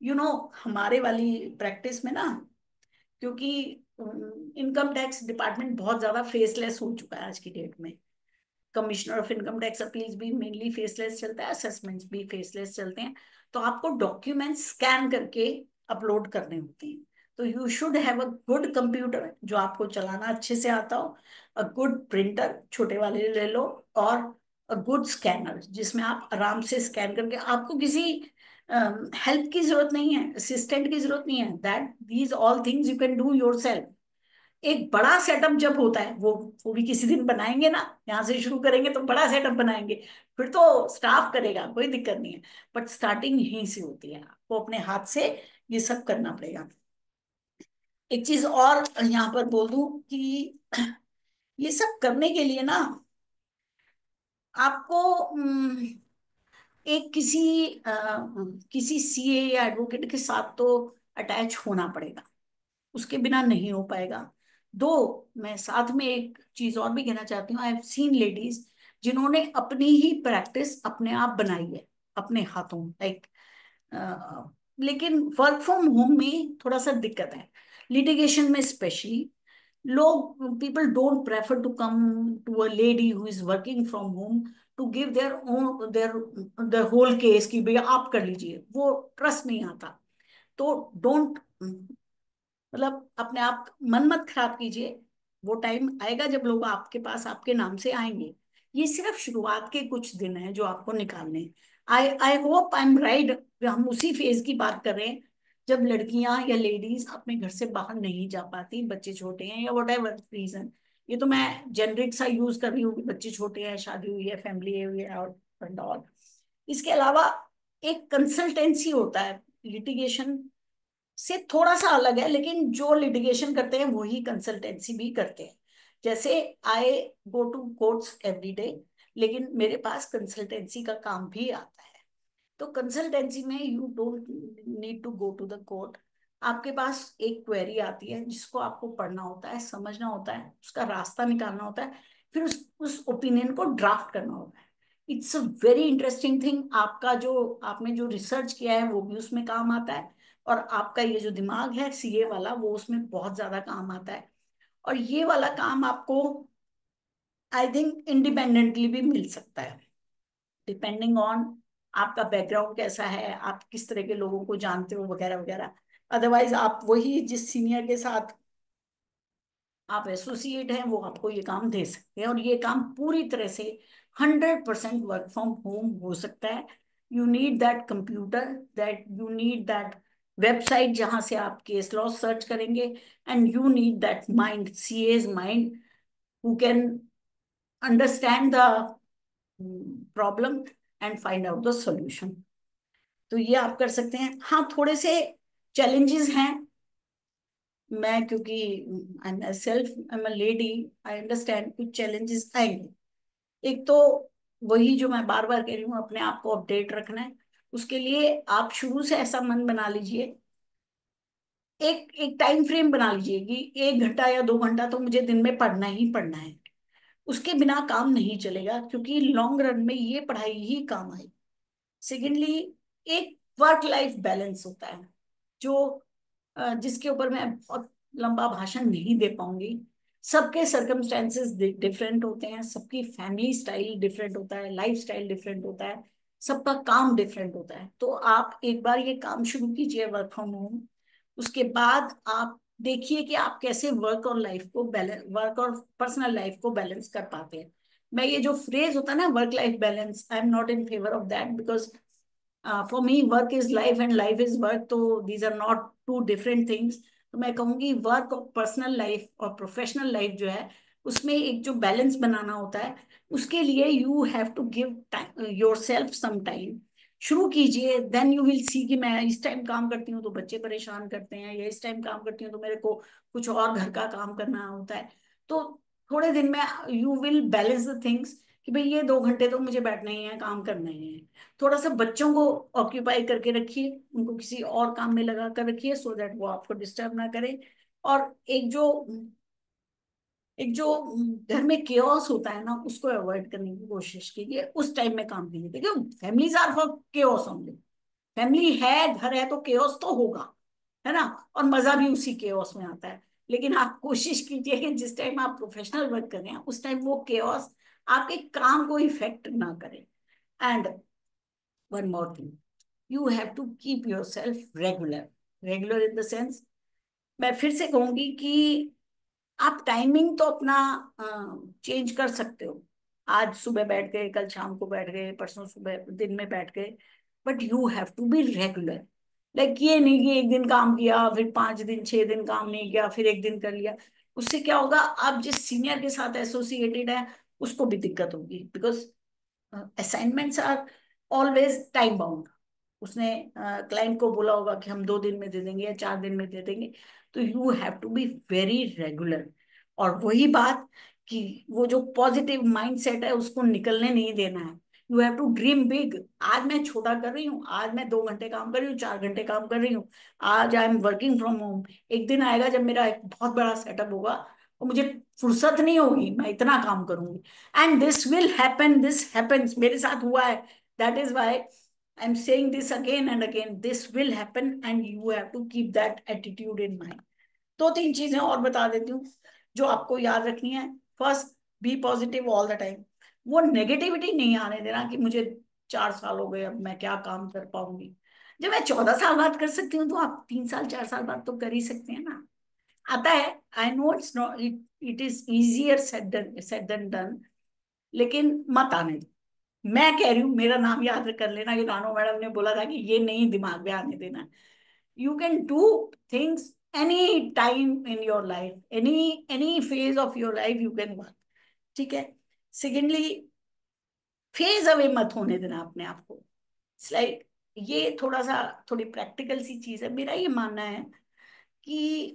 हमारे वाली प्रैक्टिस में ना, क्योंकि इनकम टैक्स डिपार्टमेंट बहुत ज्यादा फेसलेस हो चुका है आज की डेट में। Commissioner of income tax appeals भी मेनली फेसलेस चलता है, असेसमेंट्स भी फेसलेस चलते हैं। तो आपको डॉक्यूमेंट स्कैन करके अपलोड करने होते हैं। तो you should have a good computer जो आपको चलाना अच्छे से आता हो, अ गुड प्रिंटर, छोटे वाले ले लो, और अ गुड स्कैनर जिसमें आप आराम से स्कैन करके, आपको किसी हेल्प की जरूरत नहीं है, असिस्टेंट की जरूरत नहीं है। That these all things you can do yourself. एक बड़ा सेटअप जब होता है, वो भी किसी दिन बनाएंगे ना, यहाँ से शुरू करेंगे तो बड़ा सेटअप बनाएंगे, फिर तो स्टाफ करेगा, कोई दिक्कत नहीं है। बट स्टार्टिंग यहीं से होती है, आपको अपने हाथ से ये सब करना पड़ेगा। एक चीज और यहाँ पर बोल दूं कि ये सब करने के लिए ना आपको एक किसी सीए या एडवोकेट के साथ तो अटैच होना पड़ेगा, उसके बिना नहीं हो पाएगा। दो, मैं साथ में एक चीज और भी कहना चाहती हूँ। आई हैव सीन लेडीज जिन्होंने अपनी ही प्रैक्टिस अपने आप बनाई है, अपने हाथों, लाइक, लेकिन वर्क फ्रॉम होम में थोड़ा सा दिक्कत है, लिटिगेशन में स्पेशली। लोग, people don't prefer to come to a lady who is working from home to give their own their whole case कि भैया आप कर लीजिए, वो ट्रस्ट नहीं आता। तो डोंट, मतलब अपने आप मन मत खराब कीजिए। वो टाइम आएगा जब लोग आपके पास आपके नाम से आएंगे। ये सिर्फ शुरुआत के कुछ दिन हैं जो आपको निकालने हैं। I I hope I am right, हम उसी फेज की बात कर रहे हैं जब लड़कियां या लेडीज अपने घर से बाहर नहीं जा पाती, बच्चे छोटे हैं या वट एवर रीजन। ये तो मैं जेनरिक सा यूज कर रही हूँ कि बच्चे छोटे हैं, शादी हुई है, फैमिली हुई है, और एंड ऑल। इसके अलावा एक कंसल्टेंसी होता है, लिटिगेशन से थोड़ा सा अलग है, लेकिन जो लिटिगेशन करते हैं वही कंसल्टेंसी भी करते हैं। जैसे I go to courts every day, लेकिन मेरे पास कंसल्टेंसी का काम भी आता है। तो कंसल्टेंसी में you don't need to go to the court. आपके पास एक क्वेरी आती है जिसको आपको पढ़ना होता है, समझना होता है, उसका रास्ता निकालना होता है, फिर उस ओपिनियन को ड्राफ्ट करना होता है। It's a very interesting thing. आपका जो, आपने जो रिसर्च किया है वो भी उसमें काम आता है, और आपका ये जो दिमाग है सीए वाला, वो उसमें बहुत ज्यादा काम आता है। और ये वाला काम आपको, आई थिंक, इंडिपेंडेंटली भी मिल सकता है, डिपेंडिंग ऑन आपका बैकग्राउंड कैसा है, आप किस तरह के लोगों को जानते हो, वगैरह वगैरह। अदरवाइज आप वही जिस सीनियर के साथ आप एसोसिएट हैं वो आपको ये काम दे सकते हैं, और ये काम पूरी तरह से 100% वर्क फ्रॉम होम हो सकता है। You need that computer, that you need that website जहां से आप केस लॉ सर्च करेंगे, and you need that mind, CA's mind, who can understand the problem and find out the solution. तो ये आप कर सकते हैं। हाँ, थोड़े से चैलेंजेस हैं। मैं, क्योंकि I am self, I am a lady, I understand कुछ चैलेंजेस आएंगे। एक तो वही जो मैं बार बार कह रही हूँ, अपने आप को अपडेट रखना है। उसके लिए आप शुरू से ऐसा मन बना लीजिए, एक एक टाइम फ्रेम बना लीजिए कि 1 घंटा या 2 घंटा तो मुझे दिन में पढ़ना ही पढ़ना है। उसके बिना काम नहीं चलेगा, क्योंकि लॉन्ग रन में ये पढ़ाई ही काम आएगी। सेकेंडली, एक वर्क लाइफ बैलेंस होता है, जो जिसके ऊपर मैं बहुत लंबा भाषण नहीं दे पाऊंगी। सबके सर्कमस्टेंसेस डिफरेंट होते हैं, सबकी फैमिली स्टाइल डिफरेंट होता है, लाइफ स्टाइल डिफरेंट होता है, सबका काम डिफरेंट होता है। तो आप एक बार ये काम शुरू कीजिए, वर्क फ्रॉम होम। उसके बाद आप देखिए कि आप कैसे वर्क और पर्सनल लाइफ को बैलेंस कर पाते हैं। मैं ये जो फ्रेज होता है ना, work life balance, I am not in favour of that, because for me work is life and life is work, तो these are not two different things. तो मैं कहूंगी वर्क और पर्सनल लाइफ और प्रोफेशनल लाइफ जो है, उसमें एक जो बैलेंस बनाना होता है, उसके लिए you have to give yourself some time. शुरू कीजिए, देन यू विल सी कि मैं इस टाइम काम करती हूँ तो बच्चे परेशान करते हैं, या इस टाइम काम करती हूँ तो मेरे को कुछ और घर का काम करना होता है। तो थोड़े दिन में you will balance the things, कि भाई ये 2 घंटे तो मुझे बैठना ही है, काम करना ही है। थोड़ा सा बच्चों को ऑक्यूपाई करके रखिए, उनको किसी और काम में लगा कर रखिए, सो दैट वो आपको डिस्टर्ब ना करे। और एक जो घर में केओस होता है ना, उसको अवॉइड करने की कोशिश कीजिए, उस टाइम में काम कीजिए। देखिए, families are for chaos only. Family है, घर है, तो केओस तो होगा, है ना, और मजा भी उसी केओस में आता है। लेकिन आप कोशिश कीजिए कि जिस टाइम आप प्रोफेशनल वर्क कर रहे हैं, उस टाइम वो केओस आपके काम को इफेक्ट ना करे। And one more thing, you have to keep yourself regular. Regular in the sense, मैं फिर से कहूंगी कि आप टाइमिंग तो अपना चेंज कर सकते हो। आज सुबह बैठ गए, कल शाम को बैठ गए, परसों सुबह दिन में बैठ गए, but you have to be regular. Like ये नहीं कि एक दिन काम किया, फिर 5 दिन 6 दिन काम नहीं किया, फिर एक दिन कर लिया। उससे क्या होगा, आप जिस सीनियर के साथ एसोसिएटेड है, उसको भी दिक्कत होगी, because assignments are always time bound. उसने क्लाइंट को बोला होगा कि हम 2 दिन में दे देंगे या 4 दिन में दे देंगे। तो you have to be very regular. और वही बात कि वो जो पॉजिटिव माइंडसेट है, उसको निकलने नहीं देना है। You have to dream big. आज मैं छोटा कर रही हूँ, आज मैं 2 घंटे काम कर रही हूँ, 4 घंटे काम कर रही हूँ, आज I am working from home. एक दिन आएगा जब मेरा एक बहुत बड़ा सेटअप होगा और मुझे फुर्सत नहीं होगी, मैं इतना काम करूंगी। And this will happen, this happens, मेरे साथ हुआ है। That is why I am saying this again and again, this will happen and you have to keep that attitude in mind. 2-3 चीजें और बता देती हूँ जो आपको याद रखनी है। First, be positive all the time. वो नेगेटिविटी नहीं आने देना कि मुझे 4 साल हो गए, अब मैं क्या काम कर पाऊंगी। जब मैं 14 साल बाद कर सकती हूँ, तो आप 3 साल 4 साल बाद तो कर ही सकते हैं ना। आता है, I know it's not, it is easier said than done, लेकिन मत आने दो। मैं कह रही हूँ, मेरा नाम याद कर लेना कि रानो मैडम ने बोला था कि ये नहीं दिमाग में आने देना। You can do things any time in your life, any any phase of your life you can work. ठीक है। सेकेंडली, फेज अवे मत होने देना अपने आप को। इट्स लाइक, ये थोड़ी प्रैक्टिकल सी चीज है। मेरा ये मानना है कि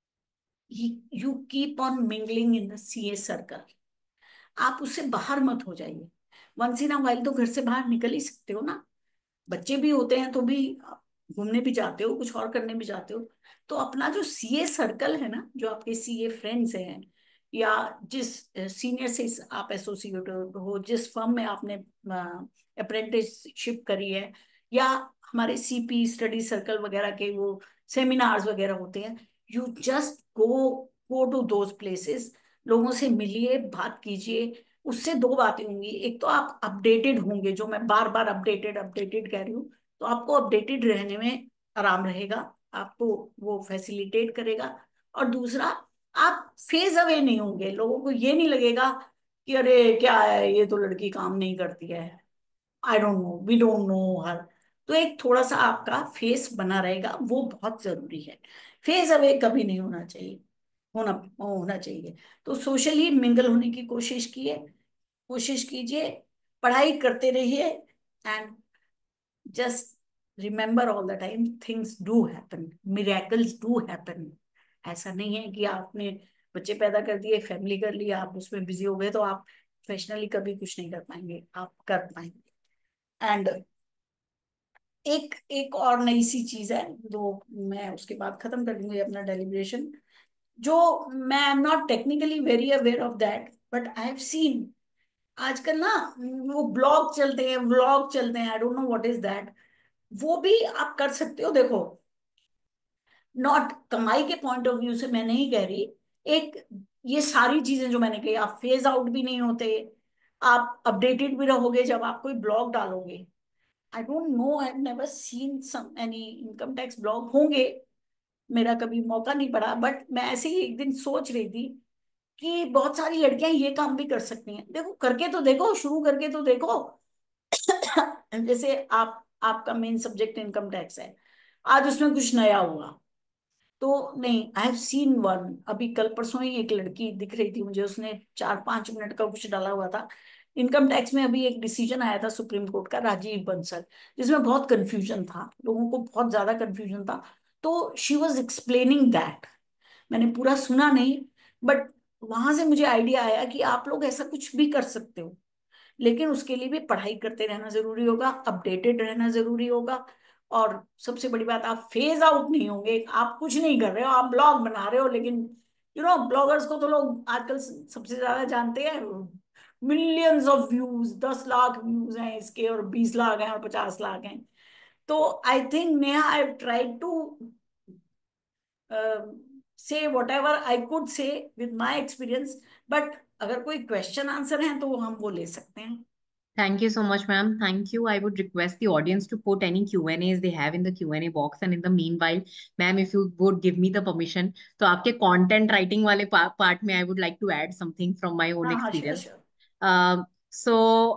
you keep on mingling in the CA circle. आप उससे बाहर मत हो जाइए। वंस इन अ वाइल तो घर से बाहर निकल ही सकते हो ना। बच्चे भी होते हैं तो भी घूमने भी जाते हो, कुछ और करने भी जाते हो। तो अपना जो सीए सर्कल है ना, जो आपके सीए फ्रेंड्स हैं, या जिस सीनियर से आप एसोसिएट हो, जिस फर्म में आपने अप्रेंटिसशिप करी है, या हमारे सीपी स्टडी सर्कल वगैरह के वो सेमिनार्स वगैरह होते हैं, you just go to those places. लोगों से मिलिए, बात कीजिए। उससे दो बातें होंगी, एक तो आप अपडेटेड होंगे, जो मैं बार बार अपडेटेड अपडेटेड कह रही हूँ, तो आपको अपडेटेड रहने में आराम रहेगा, आपको वो फैसिलिटेट करेगा। और दूसरा, आप फेज अवे नहीं होंगे, लोगों को ये नहीं लगेगा कि अरे क्या है, ये तो लड़की काम नहीं करती है, I don't know, we don't know her. तो एक थोड़ा सा आपका फेस बना रहेगा, वो बहुत जरूरी है। फेस अवे कभी नहीं होना चाहिए, होना होना चाहिए। तो सोशली मिंगल होने की कोशिश कीजिए, पढ़ाई करते रहिए। And just remember all the time, things do happen, miracles do happen. ऐसा नहीं है कि आपने बच्चे पैदा कर दिए, फैमिली कर लिया, आप उसमें बिजी हो गए तो आप प्रोफेशनली कभी कुछ नहीं कर पाएंगे, आप कर पाएंगे। एंड एक एक और नई सी चीज है, जो मैं उसके बाद खत्म कर दूंगी अपना डेलिब्रेशन, जो मैं am not technically very aware of that, but I have seen आजकल ना, वो ब्लॉग चलते हैं, व्लॉग चलते हैं, I don't know what is that. वो भी आप कर सकते हो, देखो, नॉट कमाई के पॉइंट ऑफ व्यू से मैं नहीं कह रही, एक ये सारी चीजें जो मैंने कही, आप फेज आउट भी नहीं होते, आप अपडेटेड भी रहोगे जब आप कोई ब्लॉग डालोगे। I don't know, I have never seen some any income tax blog होंगे, मेरा कभी मौका नहीं पड़ा, बट मैं ऐसे ही एक दिन सोच रही थी कि बहुत सारी लड़कियां ये काम भी कर सकती हैं, देखो करके तो देखो, शुरू करके तो देखो। जैसे आपका मेन सब्जेक्ट इनकम टैक्स है, आज उसमें कुछ नया हुआ तो नहीं, आई हैव सीन वन, अभी कल परसों ही एक लड़की दिख रही थी मुझे, उसने 4-5 मिनट का कुछ डाला हुआ था। इनकम टैक्स में अभी एक डिसीजन आया था सुप्रीम कोर्ट का, राजीव बंसल, जिसमें बहुत कंफ्यूजन था, लोगों को बहुत ज्यादा कंफ्यूजन था, तो शी वॉज एक्सप्लेनिंग दैट। मैंने पूरा सुना नहीं, बट वहां से मुझे आइडिया आया कि आप लोग ऐसा कुछ भी कर सकते हो, लेकिन उसके लिए भी पढ़ाई करते रहना जरूरी होगा, अपडेटेड रहना जरूरी होगा, और सबसे बड़ी बात, आप फेज आउट नहीं होंगे, आप कुछ नहीं कर रहे हो, आप ब्लॉग बना रहे हो, लेकिन ब्लॉगर्स को तो लोग आजकल सबसे ज्यादा जानते हैं, millions of views, 10 lakh views हैं इसके, और 20 लाख हैं, और 50 लाख हैं। तो I think Neha, I tried to say whatever I could say with my experience, but अगर कोई क्वेश्चन आंसर है तो हम वो ले सकते हैं। Thank you so much, ma'am. Thank you. I would request the audience to put any Q&As they have in the Q&A box. And in the meanwhile, ma'am, if you would give me the permission, तो आपके content writing वाले part में I would like to add something from my own हाँ हाँ, श्योर experience. श्योर। So,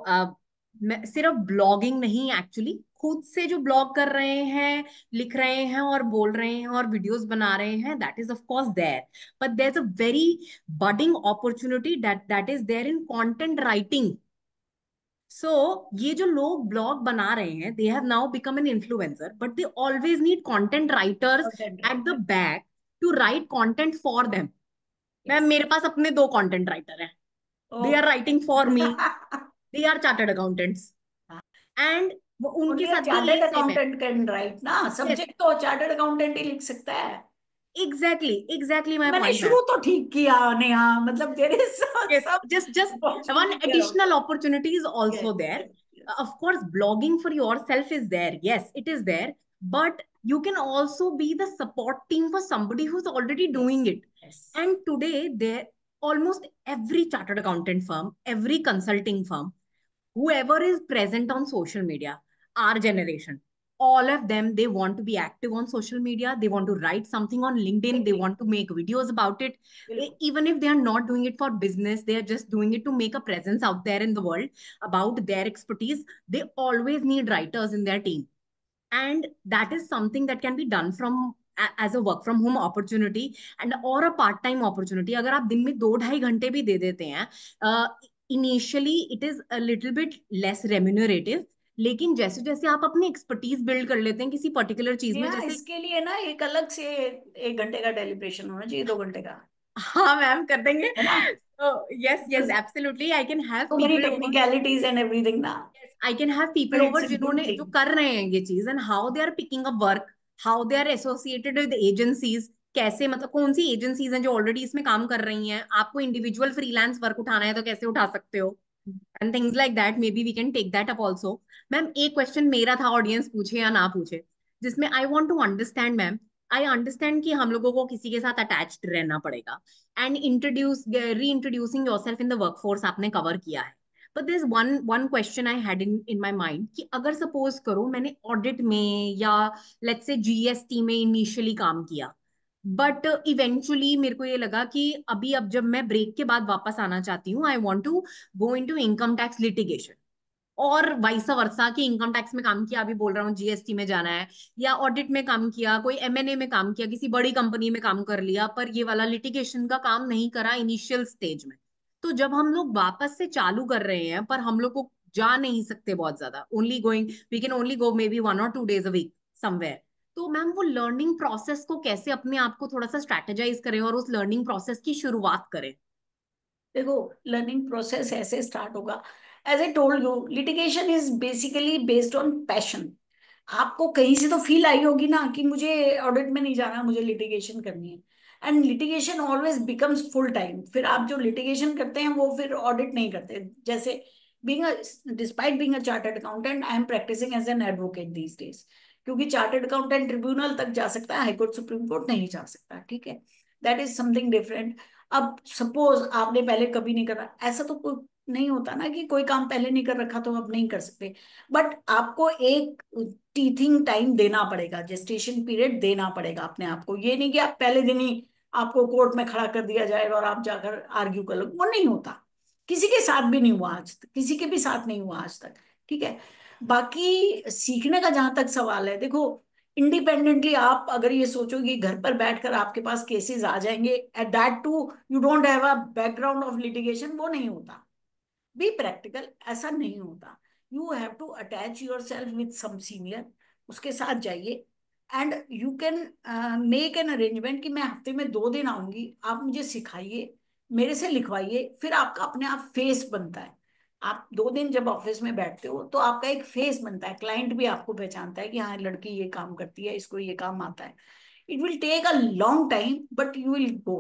मैं सिर्फ ब्लॉगिंग नहीं, एक्चुअली खुद से जो ब्लॉग कर रहे हैं, लिख रहे हैं और बोल रहे हैं और वीडियोस बना रहे हैं, that is of course there, but there is a very budding opportunity that is there in content writing. So ये जो लोग ब्लॉग बना रहे हैं, they have now become an influencer, but they always need content writers content at the writer. back to write content for them. Ma'am, yes. मेरे पास अपने 2 कंटेंट राइटर हैं. ओ। They are writing for me. They are chartered accountants. And वो उनके ओनली अ साथ भी चार्टर्ड यही सेम है. अकाउंटेंट कैन राइट ना, Yes, सब्जेक्ट तो चार्टर्ड अकाउंटेंट ही लिख सकता है। exactly my मैंने point, शुरू ma'am. तो ठीक किया नेहा, मतलब तेरे साथ Yes, सब just one opportunity around. additional opportunity is also yes there. Yes yes. Of course, blogging for yourself is there. Yes, it is there. But you can also be the support team for somebody who's already yes doing it. Yes. And today, there almost every chartered accountant firm, every consulting firm, whoever is present on social media, our generation, all of them, they want to be active on social media. They want to write something on LinkedIn. They agree. want to make videos about it. बिल्कुल। Even if they are not doing it for business, they are just doing it to make a presence out there in the world about their expertise. They always need writers in their team. And that is something that can be done from as a work from home opportunity and or a part time opportunity. अगर आप दिन में 2-2.5 घंटे भी दे देते हैं, initially it is a little bit less remunerative, लेकिन जैसे जैसे आप अपनी एक्सपर्टीज बिल्ड कर लेते हैं किसी पर्टिकुलर चीज में, नेहा, जैसे. इसके लिए ना एक अलग से 1 घंटे का डेलिब्रेशन होना चाहिए, 2 घंटे का, हाँ मैम, कर देंगे. है ना? Yes yes, absolutely, I can have so many people over. technicalities and everything ना, I can have but people it's over a good जिन्होंने जो thing। कर रहे हैं ये चीज, and how they are picking up work, how they are associated with agencies, कैसे, मतलब कौन सी एजेंसीज हैं जो ऑलरेडी इसमें काम कर रही हैं, आपको इंडिविजुअल फ्रीलांस वर्क उठाना है तो कैसे उठा सकते हो, and things like that. Maybe we can take that up also. Ma'am, एक क्वेश्चन मेरा था, ऑडियंस पूछे या ना पूछे, जिसमें I want to understand. Ma'am, I understand कि हम लोगों को किसी के साथ अटैच्ड रहना पड़ेगा, and introduce re introducing yourself in the workforce आपने कवर किया है. But this one question I had in my mind कि अगर सपोज करो मैंने ऑडिट में या लेट्स से जीएसटी में इनिशियली काम किया, बट इवेंचुअली मेरे को ये लगा कि अभी अब जब मैं ब्रेक के बाद वापस आना चाहती हूँ, I want to go into income tax litigation, और वाइस वर्सा कि इनकम टैक्स में काम किया, अभी बोल रहा हूँ जीएसटी में जाना है, या ऑडिट में काम किया, कोई एमएनए में काम किया, किसी बड़ी कंपनी में काम कर लिया, पर ये वाला लिटिगेशन का काम नहीं करा इनिशियल स्टेज में. तो जब हम लोग वापस से चालू कर रहे हैं, पर हम लोग को जा नहीं सकते बहुत ज्यादा, only going, we can only go maybe 1 or 2 days a week somewhere. तो मैम, वो लर्निंग प्रोसेस को कैसे अपने आप को थोड़ा सा स्ट्रेटेजाइज करें और उस लर्निंग प्रोसेस की शुरुआत करें? देखो, लर्निंग प्रोसेस ऐसे स्टार्ट होगा, as I told you, litigation is basically based on passion. आपको कहीं से तो फील आई होगी ना कि मुझे ऑडिट में नहीं जाना, मुझे लिटिगेशन करनी है। And litigation always becomes full time. फिर आप जो लिटिगेशन करते हैं वो फिर ऑडिट नहीं करते। जैसे being despite being a chartered accountant, I am practising as an advocate these days, क्योंकि चार्टर्ड अकाउंटेंट ट्रिब्यूनल तक जा सकता है, हाई कोर्ट सुप्रीम कोर्ट नहीं जा सकता, ठीक है। That is something different. अब सपोज आपने पहले कभी नहीं करा, ऐसा तो कोई नहीं होता ना कि कोई काम पहले नहीं कर रखा तो अब नहीं कर सकते। बट आपको एक टीथिंग टाइम देना पड़ेगा, जेस्टेशन पीरियड देना पड़ेगा अपने आप को। ये नहीं कि आप पहले दिन ही आपको कोर्ट में खड़ा कर दिया जाएगा और आप जाकर आर्ग्यू कर लो, वो नहीं होता। किसी के साथ भी नहीं हुआ आज तक, किसी के भी साथ नहीं हुआ आज तक, ठीक है। बाकी सीखने का जहां तक सवाल है, देखो, इंडिपेंडेंटली आप अगर ये सोचो कि घर पर बैठकर आपके पास केसेस आ जाएंगे, at that too you don't have a background of litigation, वो नहीं होता। बी प्रैक्टिकल, ऐसा नहीं होता। You have to attach yourself with some senior, उसके साथ जाइए। And you can make an arrangement कि मैं हफ्ते में 2 दिन आऊंगी, आप मुझे सिखाइए, मेरे से लिखवाइए। फिर आपका अपने आप फेस बनता है। आप 2 दिन जब ऑफिस में बैठते हो तो आपका एक फेस बनता है, क्लाइंट भी आपको पहचानता है कि हाँ, लड़की ये काम करती है, इसको ये काम आता है। It will take a long time, but you will go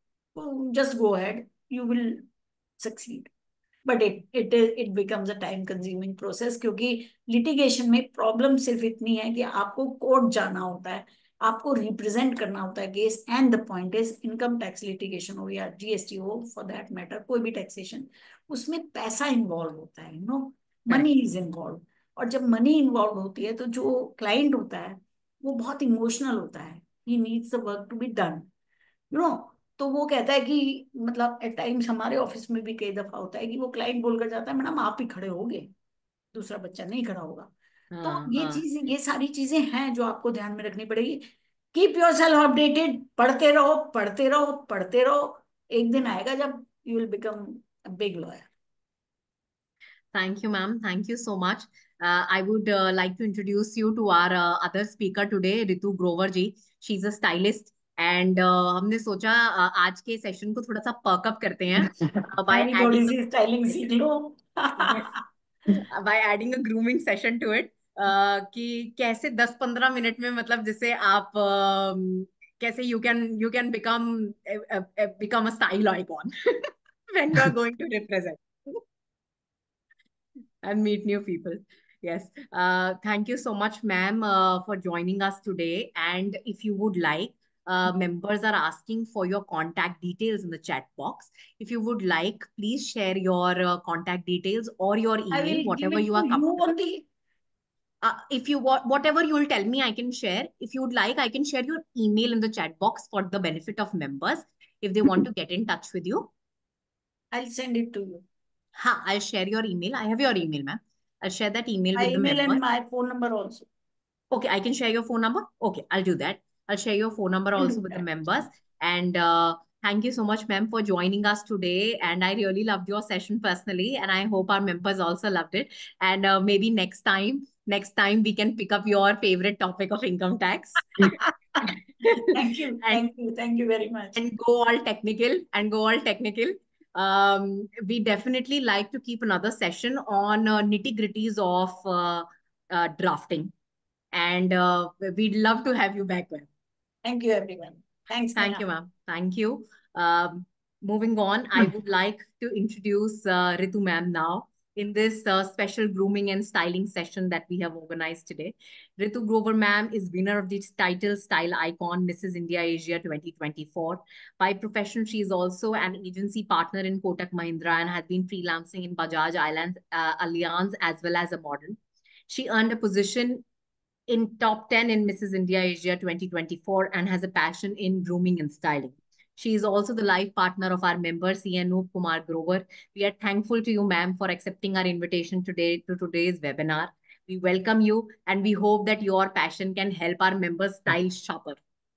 ahead, just go ahead, you will succeed. But it becomes a time consuming process, क्योंकि लिटिगेशन में प्रॉब्लम सिर्फ इतनी है कि आपको कोर्ट जाना होता है, आपको रिप्रेजेंट करना होता है case. And the point is, income tax litigation हो या जीएसटी हो, फॉर दैट मैटर कोई भी टैक्सेशन, उसमें पैसा इन्वॉल्व होता है, मनी Correct. Is involve. और जब मनी इन्वॉल्व होती है तो जो क्लाइंट होता है वो बहुत इमोशनल होता है, he needs the work to be done, you know. तो वो कहता है कि, मतलब एट टाइम्स हमारे ऑफिस में भी कई दफा होता है कि वो क्लाइंट बोलकर जाता है, मैडम आप ही खड़े होगे, दूसरा बच्चा नहीं खड़ा होगा। तो हाँ ये हाँ। चीजें, ये सारी चीजें हैं जो आपको ध्यान में रखनी पड़ेगी। कीप योर सेल्फ अपडेटेड, पढ़ते रहो, पढ़ते रहो, पढ़ते रहो। एक दिन आएगा जब you will become big lawyer. Thank you, ma'am. Thank you so much. I would like to introduce you to our other speaker today, Ritu Grover ji. She's a stylist. And हमने सोचा आज के सेशन को थोड़ा सा पर्क अप करते हैं by मैं भी थोड़ी adding सी स्टाइलिंग सीख लो। yes, by adding a grooming session to it. कि कैसे 10-15 मिनट में मतलब जैसे आप कैसे you can become a style icon when you are going to represent and meet new people. Yes. Thank you so much, ma'am, for joining us today. And if you would like, members are asking for your contact details in the chat box. If you would like, please share your contact details or your I email, will give whatever it you to are you comfortable. Only. If you want, whatever you will tell me, I can share. If you would like, I can share your email in the chat box for the benefit of members if they want to get in touch with you. I will send it to you, Ha, I'll share your email. I have your email, ma'am. I'll share that email my with the email and members. My phone number also. Okay, I can share your phone number. Okay, I'll do that. I'll share your phone number will also do with the that. members. And thank you so much, ma'am, for joining us today. And I really loved your session personally, and I hope our members also loved it. And maybe next time we can pick up your favorite topic of income tax thank you, and thank you, thank you very much. go all technical. We definitely like to keep another session on nitty-gritties of drafting. And we'd love to have you back, ma'am. Thank you everyone, thanks Thank Neha. you, ma'am. Thank you. Moving on, I would like to introduce Ritu ma'am now in this special grooming and styling session that we have organized today. Ritu Grover ma'am is winner of the title Style Icon Mrs. India Asia 2024. By profession, she is also an agency partner in Kotak Mahindra and has been freelancing in Bajaj Islands Allianz as well as a model. She earned a position in top 10 in Mrs. India Asia 2024 and has a passion in grooming and styling. She is also the life partner of our member, CNO Kumar Grover. We are thankful to you, ma'am, for accepting our invitation today to today's webinar. We welcome you and we hope that your passion can help our members style sharper.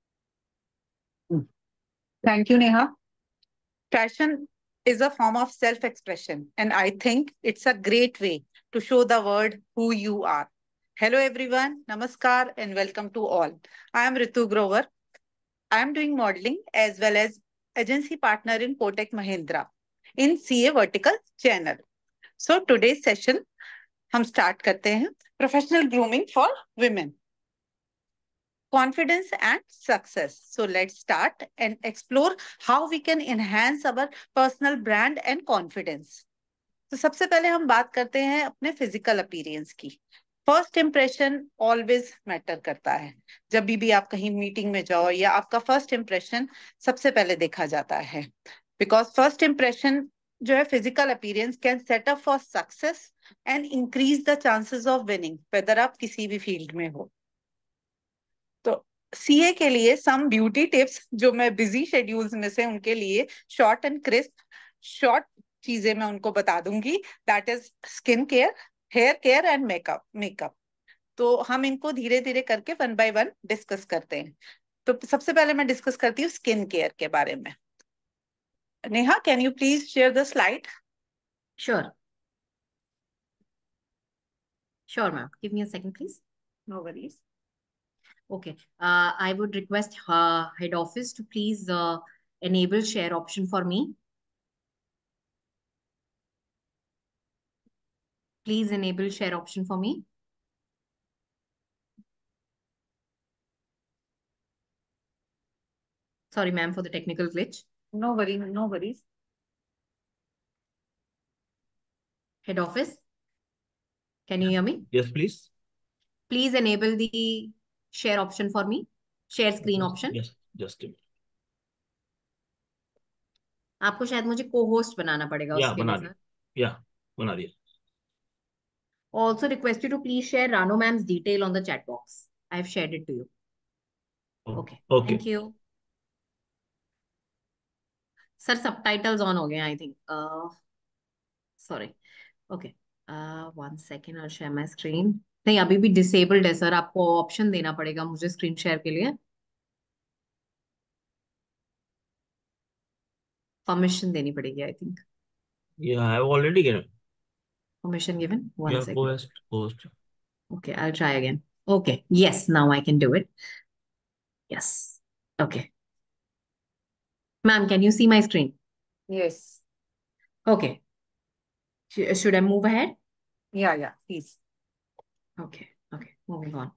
Thank you, Neha. Fashion is a form of self-expression, and I think it's a great way to show the world who you are. Hello, everyone. Namaskar and welcome to all. I am Ritu Grover. I am doing modeling as well as agency partner in Kotak Mahindra. in CA vertical channel. So today's session हम start करते हैं professional grooming for women. Confidence and success. So let's start and explore how we can enhance our personal brand and confidence. तो सबसे पहले हम बात करते हैं अपने फिजिकल अपीयरेंस की. फर्स्ट इम्प्रेशन ऑलवेज मैटर करता है. जब भी आप कहीं मीटिंग में जाओ या आपका फर्स्ट इम्प्रेशन सबसे पहले देखा जाता है, बिकॉज फर्स्ट इम्प्रेशन जो है physical appearance can set up for success and increase the chances of winning, whether आप किसी भी फील्ड में हो. तो सीए के लिए सम ब्यूटी टिप्स जो मैं बिजी शेड्यूल्स में से उनके लिए शॉर्ट एंड क्रिस्प शॉर्ट चीजें मैं उनको बता दूंगी. That is skin care, hair care and makeup. तो हम इनको धीरे धीरे करके वन बाय वन डिस्कस करते हैं. तो सबसे पहले मैं डिस्कस करती हूँ स्किन केयर के बारे में. Neha, can you please share the slide? Sure. Sure, ma'am. Give me a second, please. No worries. Okay. I would request head office to please enable share option for me. Please enable share option for me. Sorry, ma'am, for the technical glitch. No worries. Head office, can you hear me? Yes, please. Please enable the share option for me. Share screen option. Yes, just a minute. आपको शायद मुझे co-host बनाना पड़ेगा Yeah, उसके बना लिए, दिया. sir. Yeah, बना दिया. Also request you to please share Rano ma'am's detail on the chat box. I have shared it to you. Okay. Okay. Thank you. Sir, subtitles on हो गए, I think. Sorry. Okay. 1 second. I'll share my screen. नहीं, अभी भी disabled है सर. आपको ऑप्शन देना पड़ेगा मुझे स्क्रीन शेयर के लिए. परमिशन देनी पड़ेगी, I think. Yeah, I have already given. Permission given. 1 Yeah, second. post. Okay, I'll try again. Okay. Yes, now I can do it. Yes. Okay. Ma'am, can you see my screen? Yes. Okay. Should I move ahead? Yeah please. Okay. Okay. Moving on.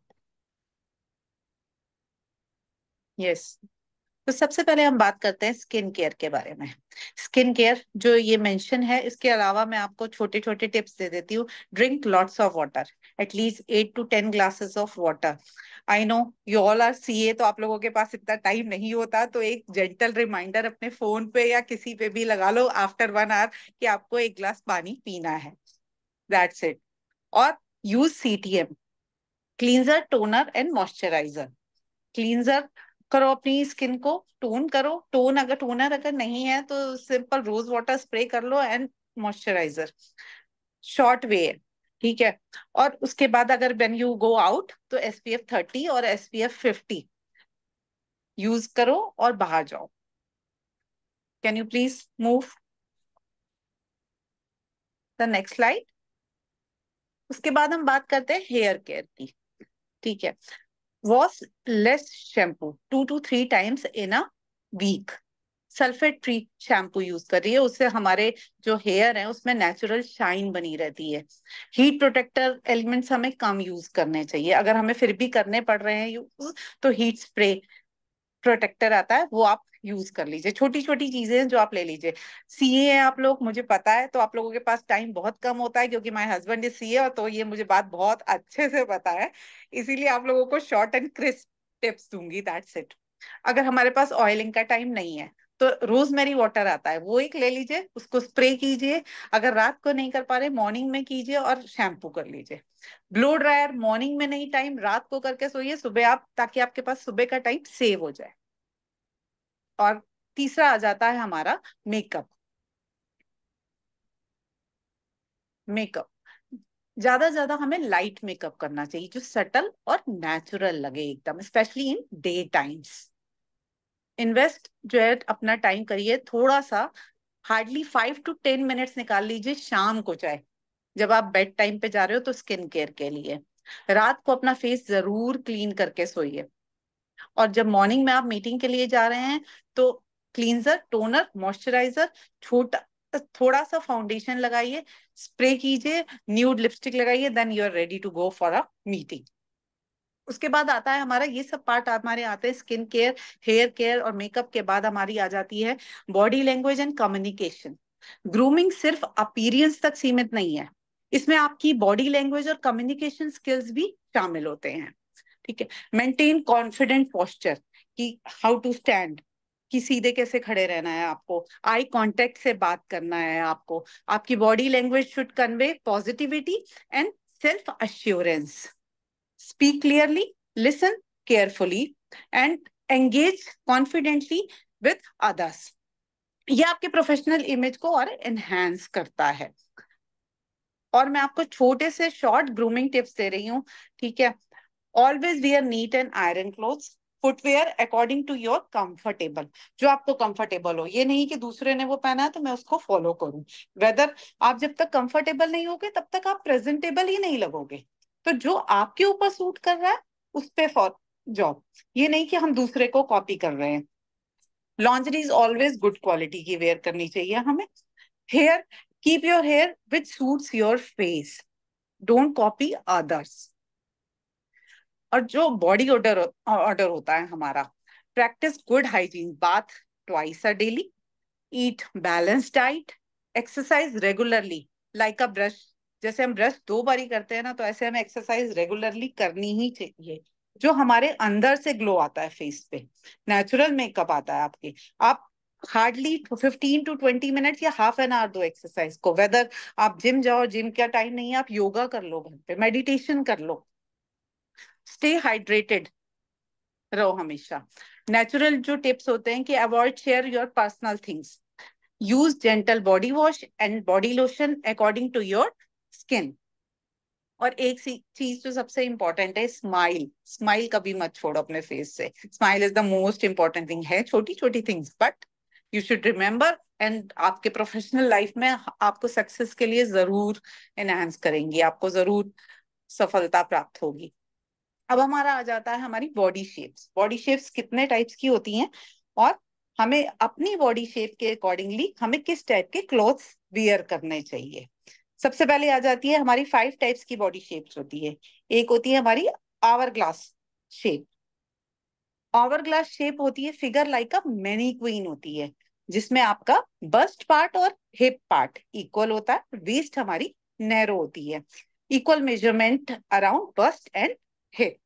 Yes. तो सबसे पहले हम बात करते हैं स्किन केयर के बारे में. स्किन केयर जो ये मेंशन है, इसके अलावा मैं आपको छोटे छोटे टिप्स दे देती हूँ. Drink lots of water, at least 8 to 10 glasses of water. I know you all are CA, तो आप लोगों के पास इतना टाइम नहीं होता, तो एक जेंटल रिमाइंडर अपने फोन पे या किसी पे भी लगा लो आफ्टर 1 hour कि आपको 1 ग्लास पानी पीना है. That's it. और use CTM, cleanser, toner and moisturiser. Cleanser करो, अपनी स्किन को टोन करो. टोनर अगर नहीं है तो सिंपल रोज वाटर स्प्रे कर लो एंड मॉइस्चराइजर. शॉर्ट वे है, ठीक है. और उसके बाद अगर व्हेन यू गो आउट तो SPF 30 और SPF 50 यूज करो और बाहर जाओ. Can you please move the next slide. उसके बाद हम बात करते हैं हेयर केयर की. ठीक है. Wash less shampoo 2 to 3 times in a week. Sulphate free shampoo use कर रही है, उससे हमारे जो हेयर है उसमें नेचुरल शाइन बनी रहती है. हीट प्रोटेक्टर एलिमेंट्स हमें कम यूज करने चाहिए. अगर हमें फिर भी करने पड़ रहे हैं यूज तो हीट स्प्रे प्रोटेक्टर आता है, वो आप यूज कर लीजिए. छोटी छोटी चीजें हैं जो आप ले लीजिए. सीए हैं आप लोग, मुझे पता है, तो आप लोगों के पास टाइम बहुत कम होता है क्योंकि माय हस्बैंड इज सीए, और तो ये मुझे बात बहुत अच्छे से पता है. इसीलिए आप लोगों को शॉर्ट एंड क्रिस्प टिप्स दूंगी. That's it. अगर हमारे पास ऑयलिंग का टाइम नहीं है तो रोजमेरी वाटर आता है, वो एक ले लीजिए, उसको स्प्रे कीजिए. अगर रात को नहीं कर पा रहे मॉर्निंग में कीजिए और शैम्पू कर लीजिए. ब्लो ड्रायर मॉर्निंग में नहीं, टाइम रात को करके सोइए, सुबह आप, ताकि आपके पास सुबह का टाइम सेव हो जाए. और तीसरा आ जाता है हमारा मेकअप. ज्यादा से ज्यादा हमें लाइट मेकअप करना चाहिए जो सटल और नेचुरल लगे एकदम, specially in day times. Invest जो है अपना टाइम करिए थोड़ा सा, हार्डली 5 to 10 मिनट्स निकाल लीजिए शाम को, चाहे जब आप बेड टाइम पे जा रहे हो तो स्किन केयर के लिए. रात को अपना फेस जरूर क्लीन करके सोइए. और जब मॉर्निंग में आप मीटिंग के लिए जा रहे हैं तो क्लींजर, टोनर, मॉइस्चराइजर, छोटा थोड़ा सा फाउंडेशन लगाइए, स्प्रे कीजिए, न्यूड लिपस्टिक लगाइए, then you are ready to go for a meeting. उसके बाद आता है हमारा, ये सब पार्ट हमारे आते हैं स्किन केयर, हेयर केयर और मेकअप के बाद हमारी आ जाती है body language and communication. Grooming सिर्फ अपीयरेंस तक सीमित नहीं है, इसमें आपकी बॉडी लैंग्वेज और कम्युनिकेशन स्किल्स भी शामिल होते हैं। ठीक है, मेंटेन कॉन्फिडेंट पोस्चर, कि हाउ टू स्टैंड, कि सीधे कैसे खड़े रहना है आपको, आई कांटेक्ट से बात करना है आपको, आपकी body language should convey positivity and self assurance. Speak clearly, listen carefully, and engage confidently with others. ये आपके प्रोफेशनल इमेज को और एनहांस करता है। और मैं आपको छोटे से शॉर्ट ग्रूमिंग टिप्स दे रही हूँ, ठीक है। Always wear neat and iron clothes, footwear according to your comfortable, जो आपको कंफर्टेबल हो। ये नहीं कि दूसरे ने वो पहना है तो मैं उसको फॉलो करूं। वेदर आप जब तक कंफर्टेबल नहीं होगे तब तक आप प्रेजेंटेबल ही नहीं लगोगे। तो जो आपके ऊपर सूट कर रहा है उस पे फॉर जॉब, ये नहीं कि हम दूसरे को कॉपी कर रहे हैं। Lingerie is always good quality की वेयर करनी चाहिए हमें। Hair, keep your hair which suits your face, don't copy others. और जो बॉडी ऑर्डर ऑर्डर होता है हमारा, practice good hygiene, bath twice a daily, eat balance diet, exercise regularly like a brush. जैसे हम ब्रश 2 बार ही करते हैं ना, तो ऐसे हमें एक्सरसाइज रेगुलरली करनी ही चाहिए, जो हमारे अंदर से ग्लो आता है फेस पे, नेचुरल मेकअप आता है आपके। आप हार्डली 15 to 20 मिनट या हाफ एन आवर दो एक्सरसाइज को। वेदर आप जिम जाओ, जिम का टाइम नहीं है, आप योगा कर लो घर पे, मेडिटेशन कर लो। स्टे हाइड्रेटेड रहो हमेशा। नेचुरल जो टिप्स होते हैं कि avoid share your personal things, use gentle body wash and body lotion according to your skin. और एक चीज जो सबसे इंपॉर्टेंट है, स्माइल। स्माइल कभी मत छोड़ो अपने फेस से। Smile is the most important thing है, छोटी छोटी things but you should remember, and आपके प्रोफेशनल लाइफ में आपको सक्सेस के लिए जरूर एनहांस करेंगी, आपको जरूर सफलता प्राप्त होगी। अब हमारा आ जाता है हमारी बॉडी शेप्स। बॉडी शेप्स कितने टाइप्स की होती हैं और हमें अपनी बॉडी शेप के अकॉर्डिंगली हमें किस टाइप के क्लॉथ्स वियर करने चाहिए। सबसे पहले आ जाती है हमारी 5 टाइप्स की बॉडी शेप्स होती है। एक होती है हमारी hourglass shape. Hourglass shape होती है figure like a mannequin होती है, जिसमें आपका बस्ट पार्ट और हिप पार्ट इक्वल होता है, वेस्ट हमारी नैरो होती है, equal measurement around bust and hip.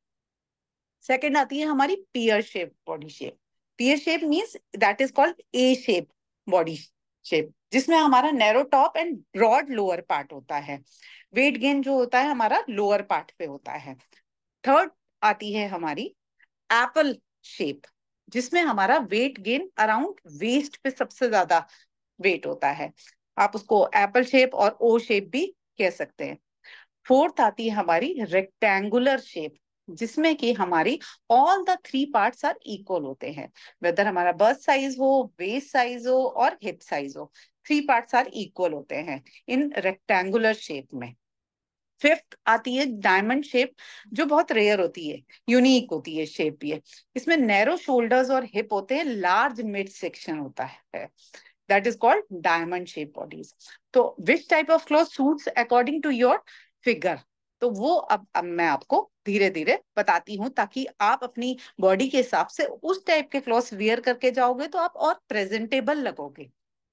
Second आती है हमारी pear shape body shape. Pear shape means that is called a shape body shape, जिसमें हमारा narrow top and broad lower part होता है। वेट गेन जो होता है हमारा लोअर पार्ट पे होता है। थर्ड आती है हमारी एप्पल शेप, जिसमें हमारा वेट गेन अराउंड वेस्ट पे सबसे ज्यादा वेट होता है। आप उसको एप्पल शेप और ओ शेप भी कह सकते हैं। फोर्थ आती है हमारी रेक्टेंगुलर शेप, जिसमें कि हमारी all the 3 parts are equal होते हैं, वेदर हमारा बस्ट साइज हो, वेस्ट साइज हो और हिप साइज हो, 3 पार्ट्स आर इक्वल होते हैं इन रेक्टेंगुलर शेप में। फिफ्थ आती है डायमंड शेप, जो बहुत रेयर होती है, यूनिक होती है शेप ये। इसमें नैरो शोल्डर्स और हिप होते हैं, लार्ज मिड सेक्शन होता है, that is called diamond shape bodies. तो which type of cloth suits according to your figure, तो वो अब मैं आपको धीरे धीरे बताती हूँ, ताकि आप अपनी बॉडी के हिसाब से उस टाइप के क्लॉथ्स वियर करके जाओगे तो आप और प्रेजेंटेबल लगोगे।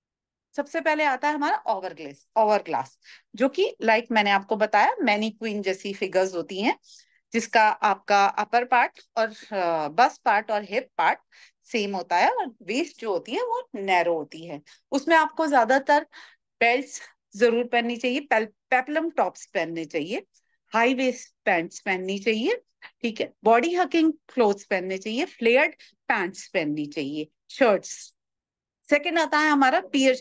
सबसे पहले आता है हमारा ओवर ग्लास, जो कि लाइक मैंने आपको बताया मैनी क्वीन जैसी फिगर्स होती हैं, जिसका आपका अपर पार्ट और बस्ट पार्ट और हिप पार्ट सेम होता है, और वेस्ट जो होती है वो नैरो होती है। उसमें आपको ज्यादातर बेल्ट्स जरूर पहननी चाहिए, पेपलम टॉप्स पहनने चाहिए, हाई वेस्ट पैंट्स पहननी चाहिए, ठीक है, बॉडी हकिंग क्लोथ्स पहनने चाहिए, फ्लेयर्ड पैंट्स पहननी चाहिए, शर्ट्स। सेकेंड आता है हमारा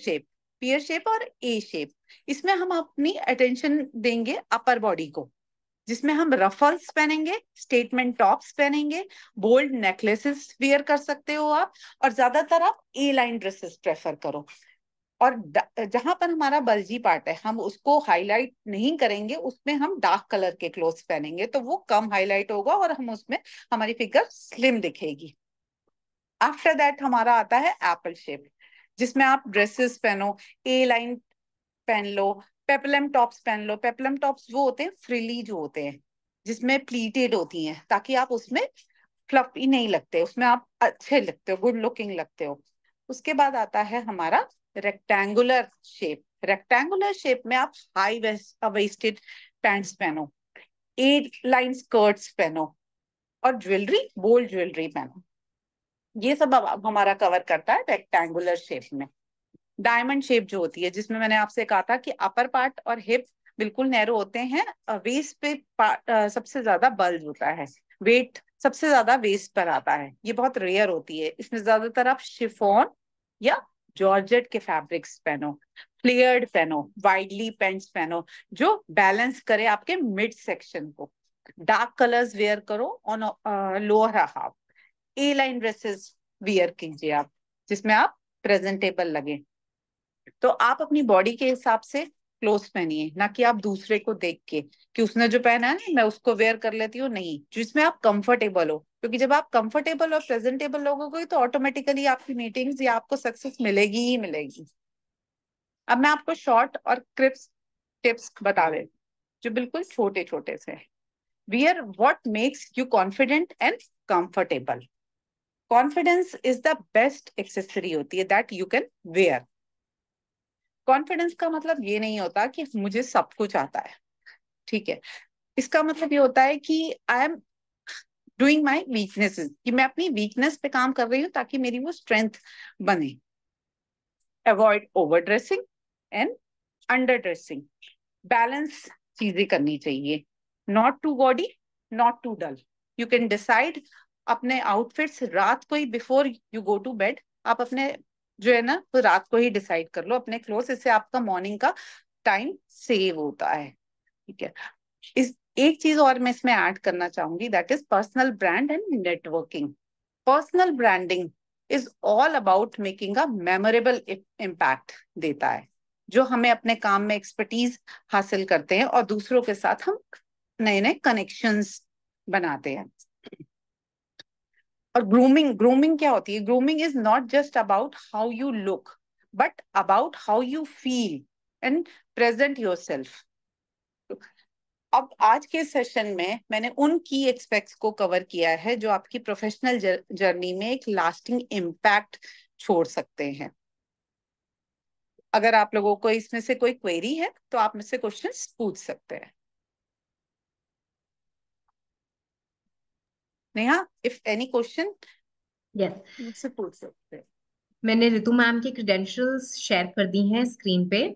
पियर शेप और ए शेप। इसमें हम अपनी अटेंशन देंगे अपर बॉडी को, जिसमें हम रफल्स पहनेंगे, स्टेटमेंट टॉप्स पहनेंगे, बोल्ड नेकलेसेस वियर कर सकते हो आप, और ज्यादातर आप ए लाइन ड्रेसेस प्रेफर करो। और जहां पर हमारा बल्जी पार्ट है हम उसको हाईलाइट नहीं करेंगे, उसमें हम डार्क कलर के क्लोथ्स पहनेंगे, तो वो कम हाईलाइट होगा और हम उसमें हमारी फिगर स्लिम दिखेगी। आफ्टर दैट हमारा आता है एप्पल शेप। जिसमें आप ड्रेसेस पहनो, ए लाइन पहन लो, पेपलम टॉप्स पहन लो। पेपलम टॉप्स वो होते हैं फ्रिली जो होते हैं, जिसमें प्लीटेड होती हैं, ताकि आप उसमें फ्लफी नहीं लगते, उसमें आप अच्छे लगते हो, गुड लुकिंग लगते हो। उसके बाद आता है हमारा रेक्टेंगुलर शेप। रेक्टेंगुलर शेप में आप हाई वेस्टेड पैंट्स पहनो, 8 लाइन स्कर्ट्स पहनो, और ज्वेलरी, बोल्ड ज्वेलरी पहनो। ये सब अब हमारा कवर करता है रेक्टेंगुलर शेप में। डायमंड शेप जो होती है, जिसमें मैंने आपसे कहा था कि अपर पार्ट और हिप बिल्कुल नैरो होते हैं, वेस्ट पे सबसे ज्यादा बल्ज होता है, वेट सबसे ज्यादा वेस्ट पर आता है। ये बहुत रेयर होती है। इसमें ज्यादातर आप शिफॉन या जॉर्जेट के फैब्रिक्स पहनो, फ्लेयर्ड पहनो, वाइडली पेंट्स पहनो, जो बैलेंस करे आपके मिड सेक्शन को। डार्क कलर्स वेयर करो on lower half. A line dresses wear कीजिए आप, जिसमें आप प्रेजेंटेबल लगे। तो आप अपनी बॉडी के हिसाब से क्लोथ्स पहनिए, ना कि आप दूसरे को देख के कि उसने जो पहना है ना मैं उसको वेयर कर लेती हूँ। नहीं, जिसमें आप कंफर्टेबल हो, क्योंकि जब आप कंफर्टेबल और प्रेजेंटेबल लोगोगे तो ऑटोमेटिकली आपकी मीटिंग्स या आपको सक्सेस मिलेगी ही मिलेगी। अब मैं आपको शॉर्ट और क्रिप्स टिप्स बता दे, जो बिल्कुल छोटे छोटे से। Wear what makes you confident and comfortable. Confidence is the best accessory होती है that you can wear. Confidence का मतलब ये नहीं होता कि मुझे सब कुछ आता है, ठीक है। इसका मतलब ये होता है कि I am doing my weaknesses, कि मैं अपनी वीकनेस पे काम कर रही हूँ ताकि मेरी वो स्ट्रेंथ बने। Avoid over dressing and under dressing. Balance चीजें करनी चाहिए, not too body, not too dull. You can decide अपने आउटफिट्स रात को ही, before you go to bed. आप अपने जो है ना वो रात को ही डिसाइड कर लो अपने क्लोथ्स, इससे आपका मॉर्निंग का टाइम सेव होता है, ठीक है। इस एक चीज और मैं इसमें ऐड करना चाहूंगी, that is personal brand and networking. Personal branding is all about making a memorable impact देता है, जो हमें अपने काम में एक्सपर्टीज हासिल करते हैं और दूसरों के साथ हम नए नए कनेक्शंस बनाते हैं। और ग्रूमिंग, ग्रूमिंग क्या होती है? Grooming is not just about how you look, but about how you feel and present yourself. अब आज के सेशन में मैंने उन की एस्पेक्ट्स को कवर किया है जो आपकी प्रोफेशनल जर्नी में एक लास्टिंग इम्पैक्ट छोड़ सकते हैं। अगर आप लोगों को इसमें से कोई क्वेरी है तो आप मुझसे क्वेश्चंस पूछ सकते हैं। Neha, if any question yes, मुझसे पूछ सकते हैं। मैंने रितु मैम की क्रेडेंशियल्स शेयर कर दी हैं स्क्रीन पे।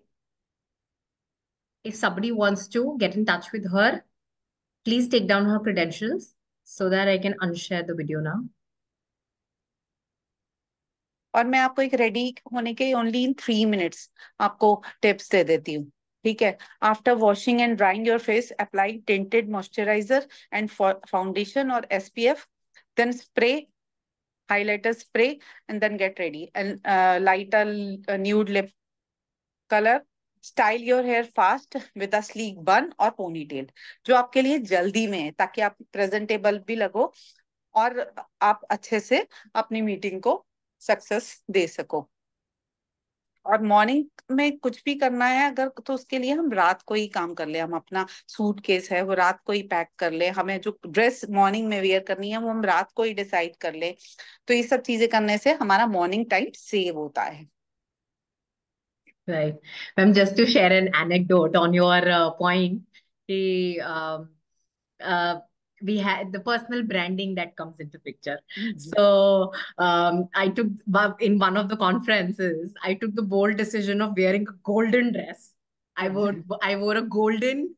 If somebody wants to get in touch with her, please take down her credentials so that I can unshare the video now. और मैं आपको एक रेडी होने के ओनली इन 3 मिनट्स आपको टिप्स दे देती हूँ, ठीक है। After washing and drying your face, apply tinted moisturiser and foundation और SPF, then spray highlighter spray, and then get ready and light a nude lip color. Style your hair fast with a sleek bun और पोनीटेल, जो आपके लिए जल्दी में है, ताकि आप प्रेजेंटेबल भी लगो और आप अच्छे से अपनी मीटिंग को सक्सेस दे सको। और मॉर्निंग में कुछ भी करना है अगर, तो उसके लिए हम रात को ही काम कर ले। हम अपना सूट केस है वो रात को ही पैक कर ले, हमें जो ड्रेस मॉर्निंग में वेयर करनी है वो हम रात को ही डिसाइड कर ले। तो ये सब चीजें करने से हमारा मॉर्निंग टाइम सेव होता है। Right. Ma'am, just to share an anecdote on your point, the, uh, we had the personal branding that comes into picture. So I took in one of the conferences, I took the bold decision of wearing a golden dress. I wore a golden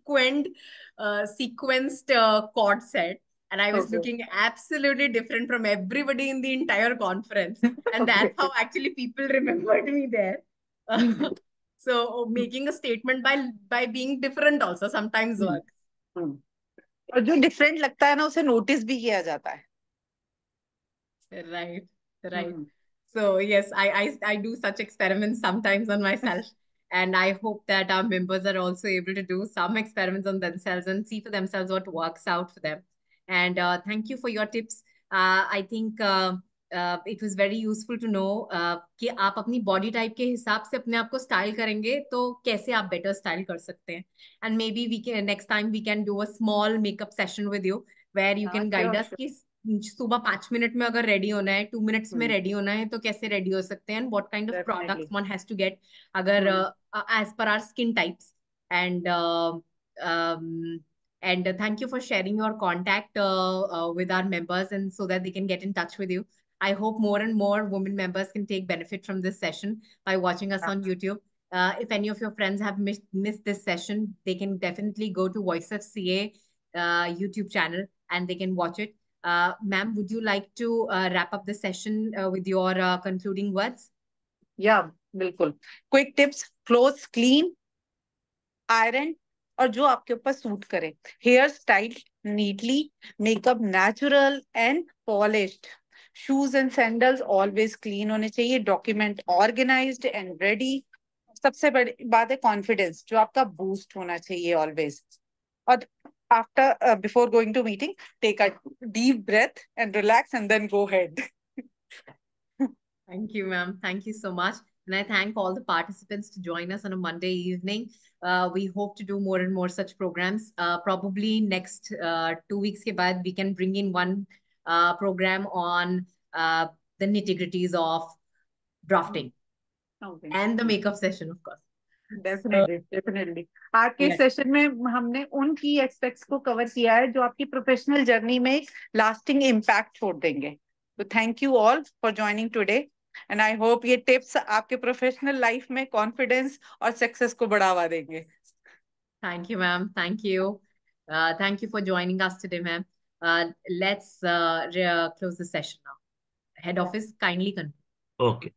sequenced cord set, and I was Okay. looking absolutely different from everybody in the entire conference. And that's how actually people remembered me there. So making a statement by being different also sometimes works. और जो डिफरेंट लगता है ना उसे नोटिस भी किया जाता है। Right, right. So yes, I do such experiments sometimes on myself, and I hope that our members are also able to do some experiments on themselves and see for themselves what works out for them. And thank you for your tips. I think it was very useful to know कि आप अपनी body type के हिसाब से अपने आप को style करेंगे तो कैसे आप better style कर सकते हैं. And maybe we can next time we can do a small makeup session with you where you can guide sure, us कि सुबह 5 मिनट में अगर रेडी होना है, 2 मिनट्स में रेडी होना है तो कैसे रेडी हो सकते हैं, and what kind of products definitely. one has to get अगर as per our skin types. And um, thank you for sharing your contact with our members and so that they can get in touch with you. I hope more and more women members can take benefit from this session by watching us on YouTube. If any of your friends have missed this session, they can definitely go to Voice of CA YouTube channel and they can watch it. Ma'am, would you like to wrap up the session with your concluding words? Yeah, बिल्कुल. Quick tips: clothes clean, iron, और जो आपके ऊपर सूट करे. Hair style neatly, makeup natural and polished. Shoes and sandals always clean होने चाहिए. Document organized and ready. सबसे बड़ी बात है confidence, जो आपका boost होना चाहिए always. और before going to meeting, take a deep breath and relax and then go ahead. Thank you, ma'am. Thank you so much. And I thank all the participants to join us on a Monday evening. We hope to do more and more such programs. Probably next 2 weeks ke baad, we can bring in one program on the nitty-gritties of drafting Okay. and the makeup session, of course. Definitely definitely. आज के Yes. सेशन में हमने उन की एस्पेक्ट्स को कवर किया है जो आपकी प्रोफेशनल जर्नी में एक लास्टिंग इम्पैक्ट छोड़ देंगे. तो thank you all for joining today and I hope ये टिप्स आपके प्रोफेशनल लाइफ में कॉन्फिडेंस और सक्सेस को बढ़ावा देंगे. Thank you, ma'am. Thank you. Thank you for joining us today, ma'am. Let's close the session now. Head office, kindly conclude. Okay.